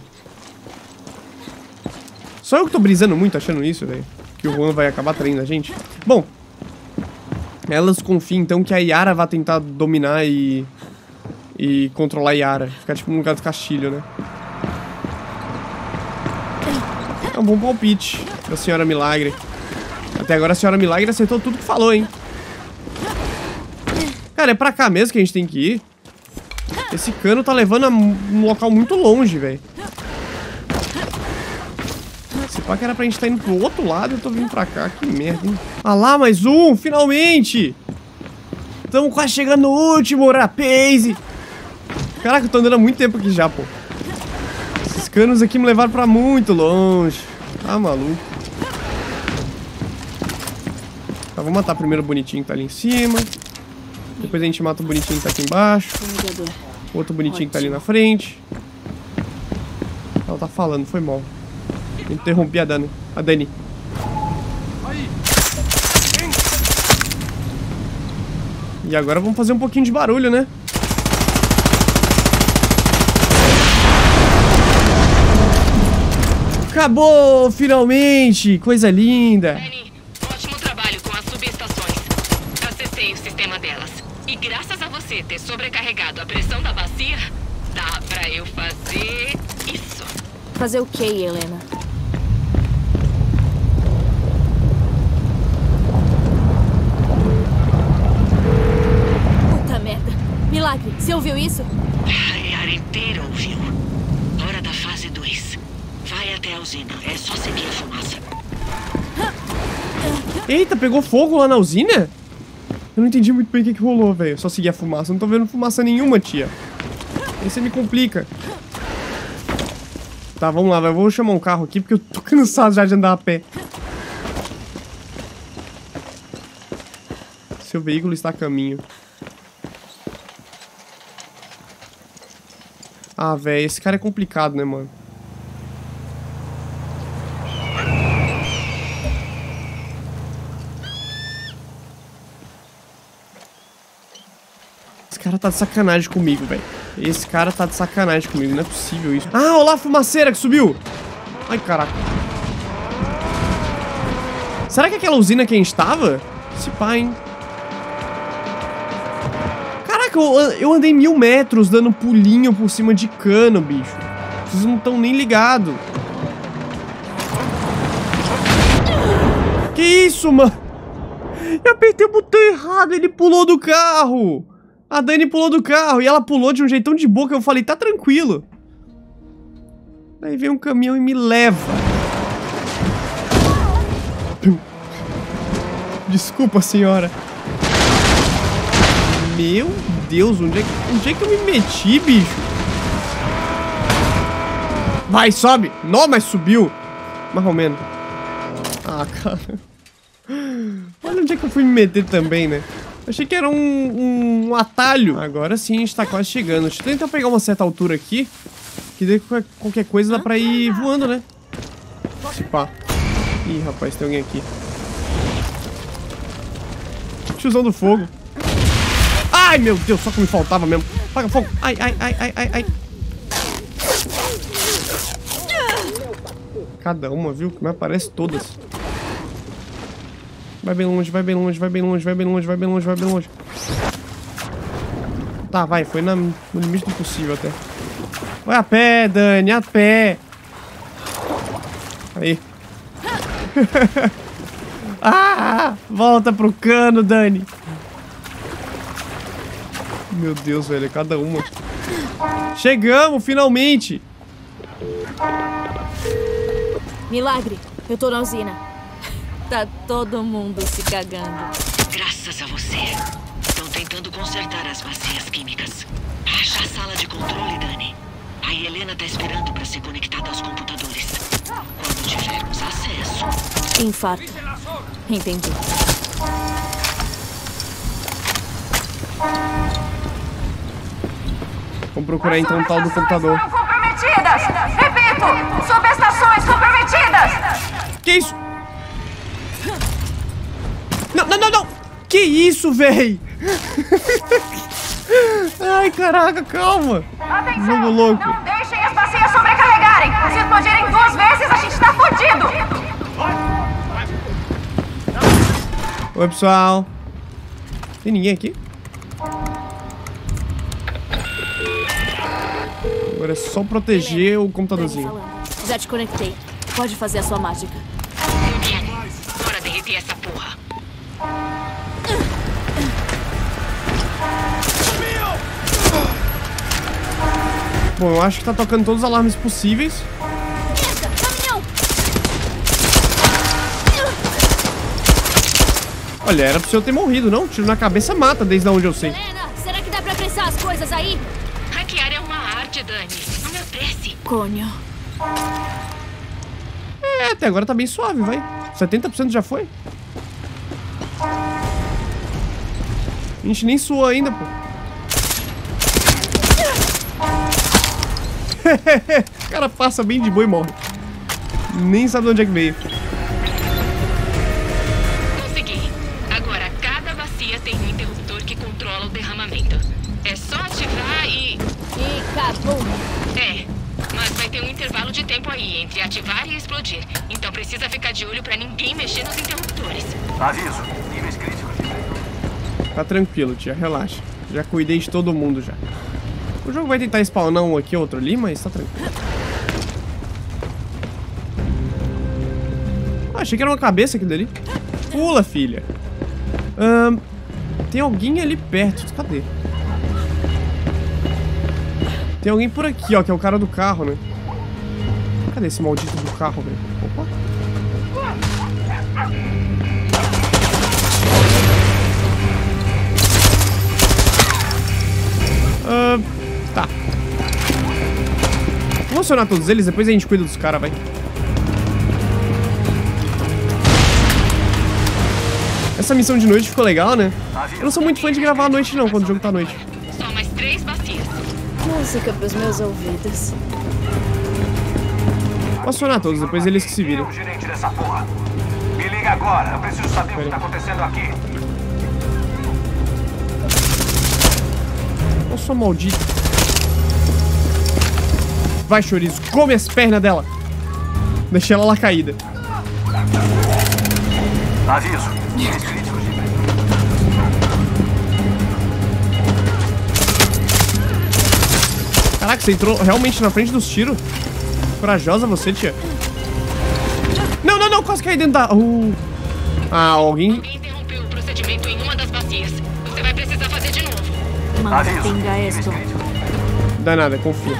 Só eu que tô brisando muito achando isso, velho. Que o Juan vai acabar traindo a gente. Bom. Elas confiam então que a Yara vai tentar dominar e... E controlar a Yara. Ficar tipo no lugar do castilho, né? É um bom palpite da Senhora Milagre. Até agora a Senhora Milagre acertou tudo que falou, hein? Cara, é pra cá mesmo que a gente tem que ir. Esse cano tá levando a um local muito longe, velho. Se pá que era pra gente estar indo pro outro lado, eu tô vindo pra cá. Que merda, hein? Ah lá, mais um! Finalmente! Estamos quase chegando no último, Rapaze! Caraca, eu tô andando há muito tempo aqui já, pô. Esses canos aqui me levaram pra muito longe. Tá maluco. Tá, vou matar primeiro o bonitinho que tá ali em cima. Depois a gente mata o bonitinho que tá aqui embaixo. O outro bonitinho que tá ali na frente. Ela tá falando, foi mal. Interrompi a Dani. A Dani. E agora vamos fazer um pouquinho de barulho, né? Acabou, finalmente! Coisa linda! Dani, ótimo trabalho com as subestações. Acessei o sistema delas. E graças a você ter sobrecarregado a pressão da bacia, dá pra eu fazer isso. Fazer o quê, Helena? Puta merda. Milagre, você ouviu isso? A área inteira ouviu. Hora da fase dois. Vai até a usina. É só seguir a fumaça. Eita, pegou fogo lá na usina? Eu não entendi muito bem o que, que rolou, velho. Só seguir a fumaça. Eu não tô vendo fumaça nenhuma, tia. Aí você me complica. Tá, vamos lá, velho. Eu vou chamar um carro aqui porque eu tô cansado já de andar a pé. Seu veículo está a caminho. Ah, velho. Esse cara é complicado, né, mano? Esse cara tá de sacanagem comigo, velho. Esse cara tá de sacanagem comigo. Não é possível isso. Ah, olha lá a fumaceira que subiu. Ai, caraca. Será que é aquela usina que a gente tava? Se pá, hein? Caraca, eu, eu andei mil metros dando pulinho por cima de cano, bicho. Vocês não estão nem ligados. Que isso, mano? Eu apertei o botão errado, ele pulou do carro. A Dani pulou do carro e ela pulou de um jeitão de boca. Eu falei, tá tranquilo. Aí vem um caminhão e me leva. Desculpa, senhora. Meu Deus, onde é que, onde é que eu me meti, bicho? Vai, sobe. Não, mas subiu. Mais ou menos. Ah, cara. Olha onde é que eu fui me meter também, né? Achei que era um, um atalho. Agora sim, a gente tá quase chegando. Deixa eu tentar pegar uma certa altura aqui. Que daí qualquer coisa dá pra ir voando, né? Se pá. Ih, rapaz, tem alguém aqui. Tiozão do fogo. Ai, meu Deus, só que me faltava mesmo. Paga fogo. Ai, ai, ai, ai, ai, ai. Cada uma, viu? Que me aparece todas. Vai bem longe, vai bem longe, vai bem longe, vai bem longe, vai bem longe, vai bem longe. Tá, vai, foi na, no limite do possível até. Vai a pé, Dani, a pé. Aí. Ah, volta pro cano, Dani. Meu Deus, velho, é cada uma. Chegamos, finalmente. Milagre, eu tô na usina. Tá todo mundo se cagando. Graças a você. Estão tentando consertar as bacias químicas. Acha a sala de controle, Dani. A Helena tá esperando pra ser conectada aos computadores. Quando tivermos acesso... Infarto. Entendi. Vamos procurar então o tal do computador. Comprometidas! Repito! Subestações comprometidas! Que isso? Não, não, não, não! Que isso, véi? Ai, caraca, calma. Atenção, jogo louco. Não deixem as bacias sobrecarregarem. Se explodirem duas vezes, a gente tá fudido. Oi, pessoal. Tem ninguém aqui? Agora é só proteger o computadorzinho. Já te conectei. Pode fazer a sua mágica. Bora derreter essa porra. Bom, eu acho que tá tocando todos os alarmes possíveis. Olha, era pro senhor ter morrido, não? Tiro na cabeça mata, desde onde eu sei. Helena, será que dá pra apressar as coisas aí? Hackear é uma arte, Dani. Não me apresse. Cônio. É, até agora tá bem suave, vai. setenta por cento já foi. A gente nem suou ainda, pô. O cara passa bem de boa e morre. Nem sabe de onde é que veio. Consegui. Agora, cada bacia tem um interruptor que controla o derramamento. É só ativar e... E acabou. É, mas vai ter um intervalo de tempo aí entre ativar e explodir. Então precisa ficar de olho pra ninguém mexer nos interruptores. Aviso. Níveis críticos. Tá tranquilo, tia. Relaxa. Já cuidei de todo mundo já. O jogo vai tentar spawnar um aqui, outro ali, mas tá tranquilo. Ah, achei que era uma cabeça aquilo ali. Pula, filha. Um, tem alguém ali perto. Cadê? Tem alguém por aqui, ó, que é o cara do carro, né? Cadê esse maldito do carro, velho? Opa. Uh, tá. Vamos acionar todos eles, depois a gente cuida dos caras, vai. Essa missão de noite ficou legal, né? Eu não sou muito fã de gravar à noite, não, quando o jogo tá à noite. Só mais três bacias. Música pros meus ouvidos. Vou acionar todos, depois eles que se viram. Gerente dessa porra. Me liga agora, eu preciso saber o que tá acontecendo aqui. Olha só, maldito. Vai, chorizo, come as pernas dela. Deixei ela lá caída. Aviso. Caraca, você entrou realmente na frente dos tiros. Corajosa você, tia. Não, não, não, quase caí dentro da... Uh. Ah, alguém... Alguém interrompeu o Mantenga esto. Dá nada, confia.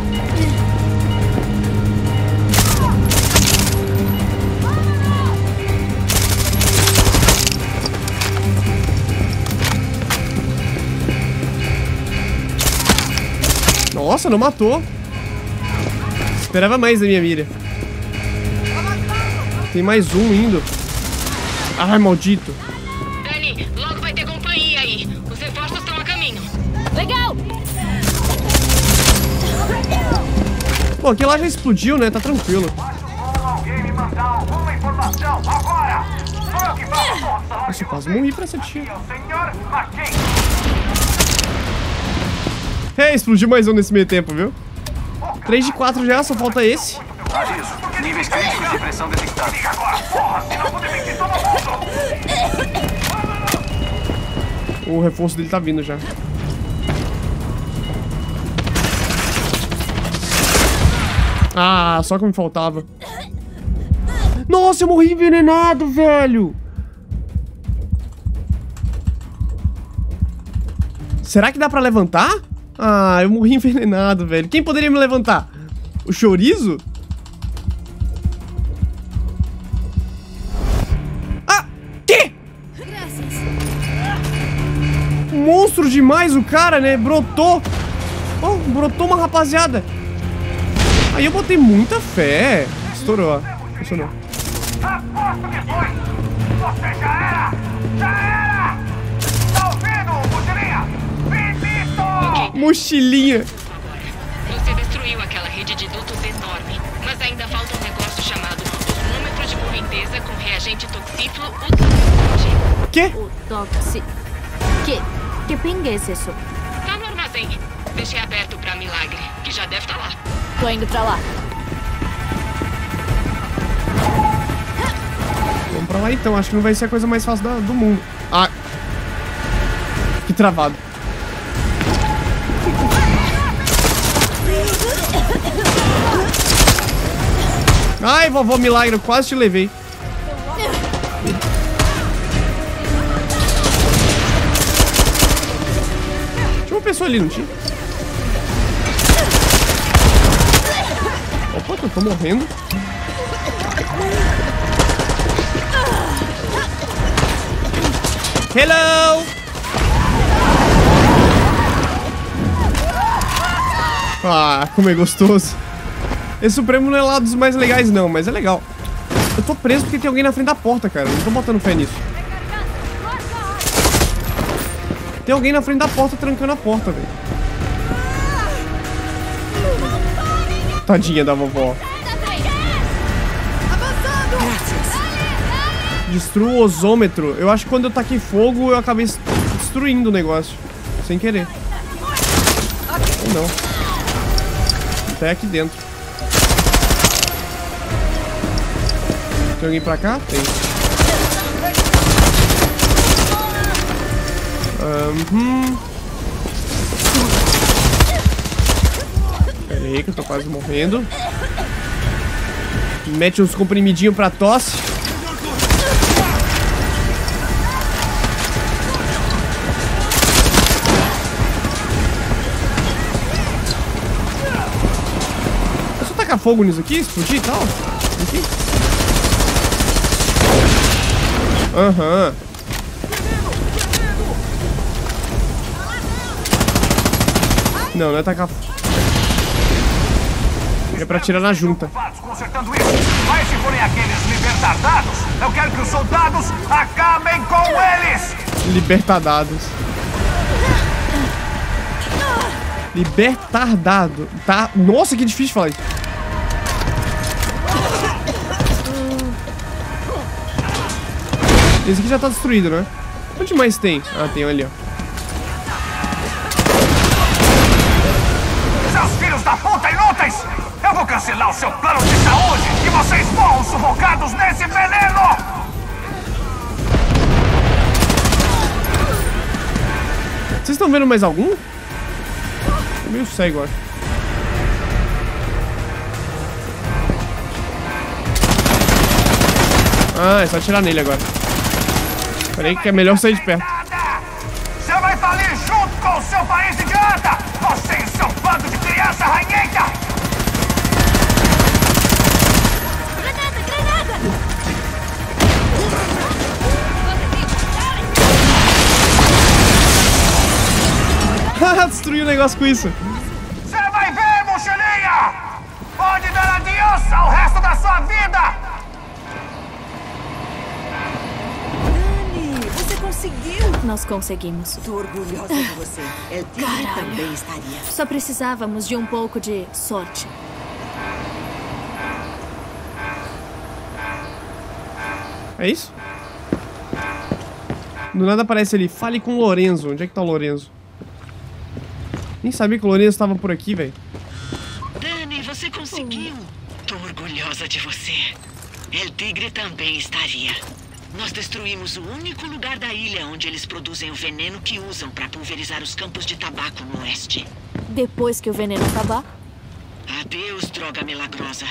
Nossa, não matou. Esperava mais da minha mira. Tem mais um indo. Ai, maldito. Dani, logo vai ter companhia aí. Os reforços estão a caminho. Legal! Bom, aquele lá já explodiu, né? Tá tranquilo. Nossa, eu quase morri pra essa tia. É, explodiu mais um nesse meio tempo, viu? três de quatro já, só falta esse. Aviso. Níveis críticos de pressão detectados. O reforço dele tá vindo já. Ah, só que me faltava. Nossa, eu morri envenenado, velho. Será que dá pra levantar? Ah, eu morri envenenado, velho. Quem poderia me levantar? O Chorizo? Ah! Que? Monstro demais o cara, né? Brotou. Oh, brotou uma rapaziada. Aí eu botei muita fé. Estourou, ó. Funcionou. Você já era! Já era! Tá ouvindo, mochilinha? Finito! Mochilinha. Você destruiu aquela rede de dutos enorme, mas ainda falta um negócio chamado osmômetro de correnteza com reagente toxífilo ultra veloz. Que? O toxi... Que? Que pinga é isso? Tá no armazém. Deixei aberto pra Milagre, que já deve estar lá. Tô indo pra lá. Vamos pra lá então, acho que não vai ser a coisa mais fácil da, do mundo. Ah. Que travado. Ai, vovó Milagre, eu quase te levei. Tinha uma pessoa ali, não tinha? Opa, eu tô morrendo. Hello! Ah, como é gostoso. Esse Supremo não é lá dos mais legais não, mas é legal. Eu tô preso porque tem alguém na frente da porta, cara. Não tô botando fé nisso. Tem alguém na frente da porta trancando a porta, velho. Tadinha da vovó. Destrua o osômetro. Eu acho que quando eu taquei fogo, eu acabei destruindo o negócio. Sem querer. Ou não. Até aqui dentro. Tem alguém pra cá? Tem. Uhum. Pera aí que eu tô quase morrendo. Mete uns comprimidinhos pra tosse. É só tacar fogo nisso aqui, explodir e tal. Aqui. Aham. Não, não é tacar. É pra tirar na junta. Consertando isso. Mas se forem aqueles libertardados, eu quero que os soldados acabem com eles! Libertardados. Libertardado. Tá. Nossa, que difícil falar isso. Esse aqui já tá destruído, né? Onde mais tem? Ah, tem um ali, ó. Seus filhos da puta inúteis! Eu vou cancelar o seu plano de saúde e vocês morram sufocados nesse veneno! Vocês estão vendo mais algum? Tô meio cego, eu acho. Ah, é só atirar nele agora. Peraí que é melhor sair de perto. Você vai falir junto com o seu país! essa ranheta! Granada, granada! Destruiu o negócio com isso. Você vai ver, mochilinha! Pode dar adiós ao resto da sua vida! Dani, você conseguiu! Nós conseguimos. Tô orgulhosa de você. El Tigre também estaria. Só precisávamos de um pouco de sorte. É isso? Do nada aparece ali, fale com o Lorenzo. Onde é que tá o Lorenzo? Nem sabia que o Lorenzo tava por aqui, velho. Dani, você conseguiu. Tô orgulhosa de você. El Tigre também estaria. Nós destruímos o único lugar da ilha onde eles produzem o veneno que usam para pulverizar os campos de tabaco no oeste. Depois que o veneno acabar? Adeus, droga milagrosa.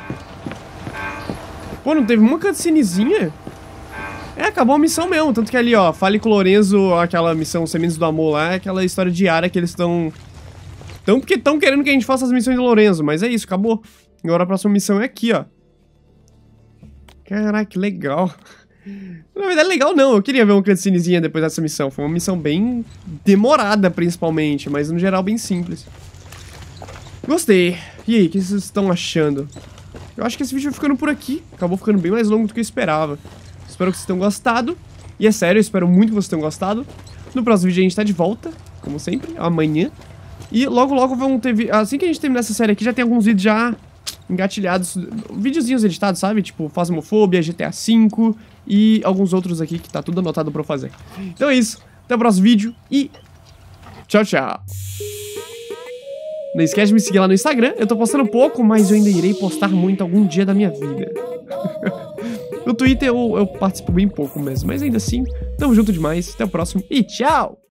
Pô, não teve uma cutscenezinha? É, acabou a missão mesmo. Tanto que ali, ó, fale com o Lorenzo, aquela missão Sementes do Amor lá, é aquela história diária que eles estão... Tão porque estão querendo que a gente faça as missões do Lorenzo, mas é isso, acabou. Agora a próxima missão é aqui, ó. Caraca, que legal. Na verdade, legal não, eu queria ver uma cutscenezinha depois dessa missão. Foi uma missão bem demorada, principalmente, mas no geral bem simples. Gostei. E aí, o que vocês estão achando? Eu acho que esse vídeo vai ficando por aqui. Acabou ficando bem mais longo do que eu esperava. Espero que vocês tenham gostado. E é sério, eu espero muito que vocês tenham gostado. No próximo vídeo a gente tá de volta, como sempre, amanhã. E logo logo vão ter... Assim que a gente terminar essa série aqui, já tem alguns vídeos já engatilhados. Videozinhos editados, sabe? Tipo, Phasmophobia, G T A cinco e alguns outros aqui que tá tudo anotado pra eu fazer. Então é isso. Até o próximo vídeo e... Tchau, tchau. Não esquece de me seguir lá no Instagram. Eu tô postando pouco, mas eu ainda irei postar muito algum dia da minha vida. No Twitter eu, eu participo bem pouco mesmo, mas ainda assim, tamo junto demais. Até o próximo e tchau!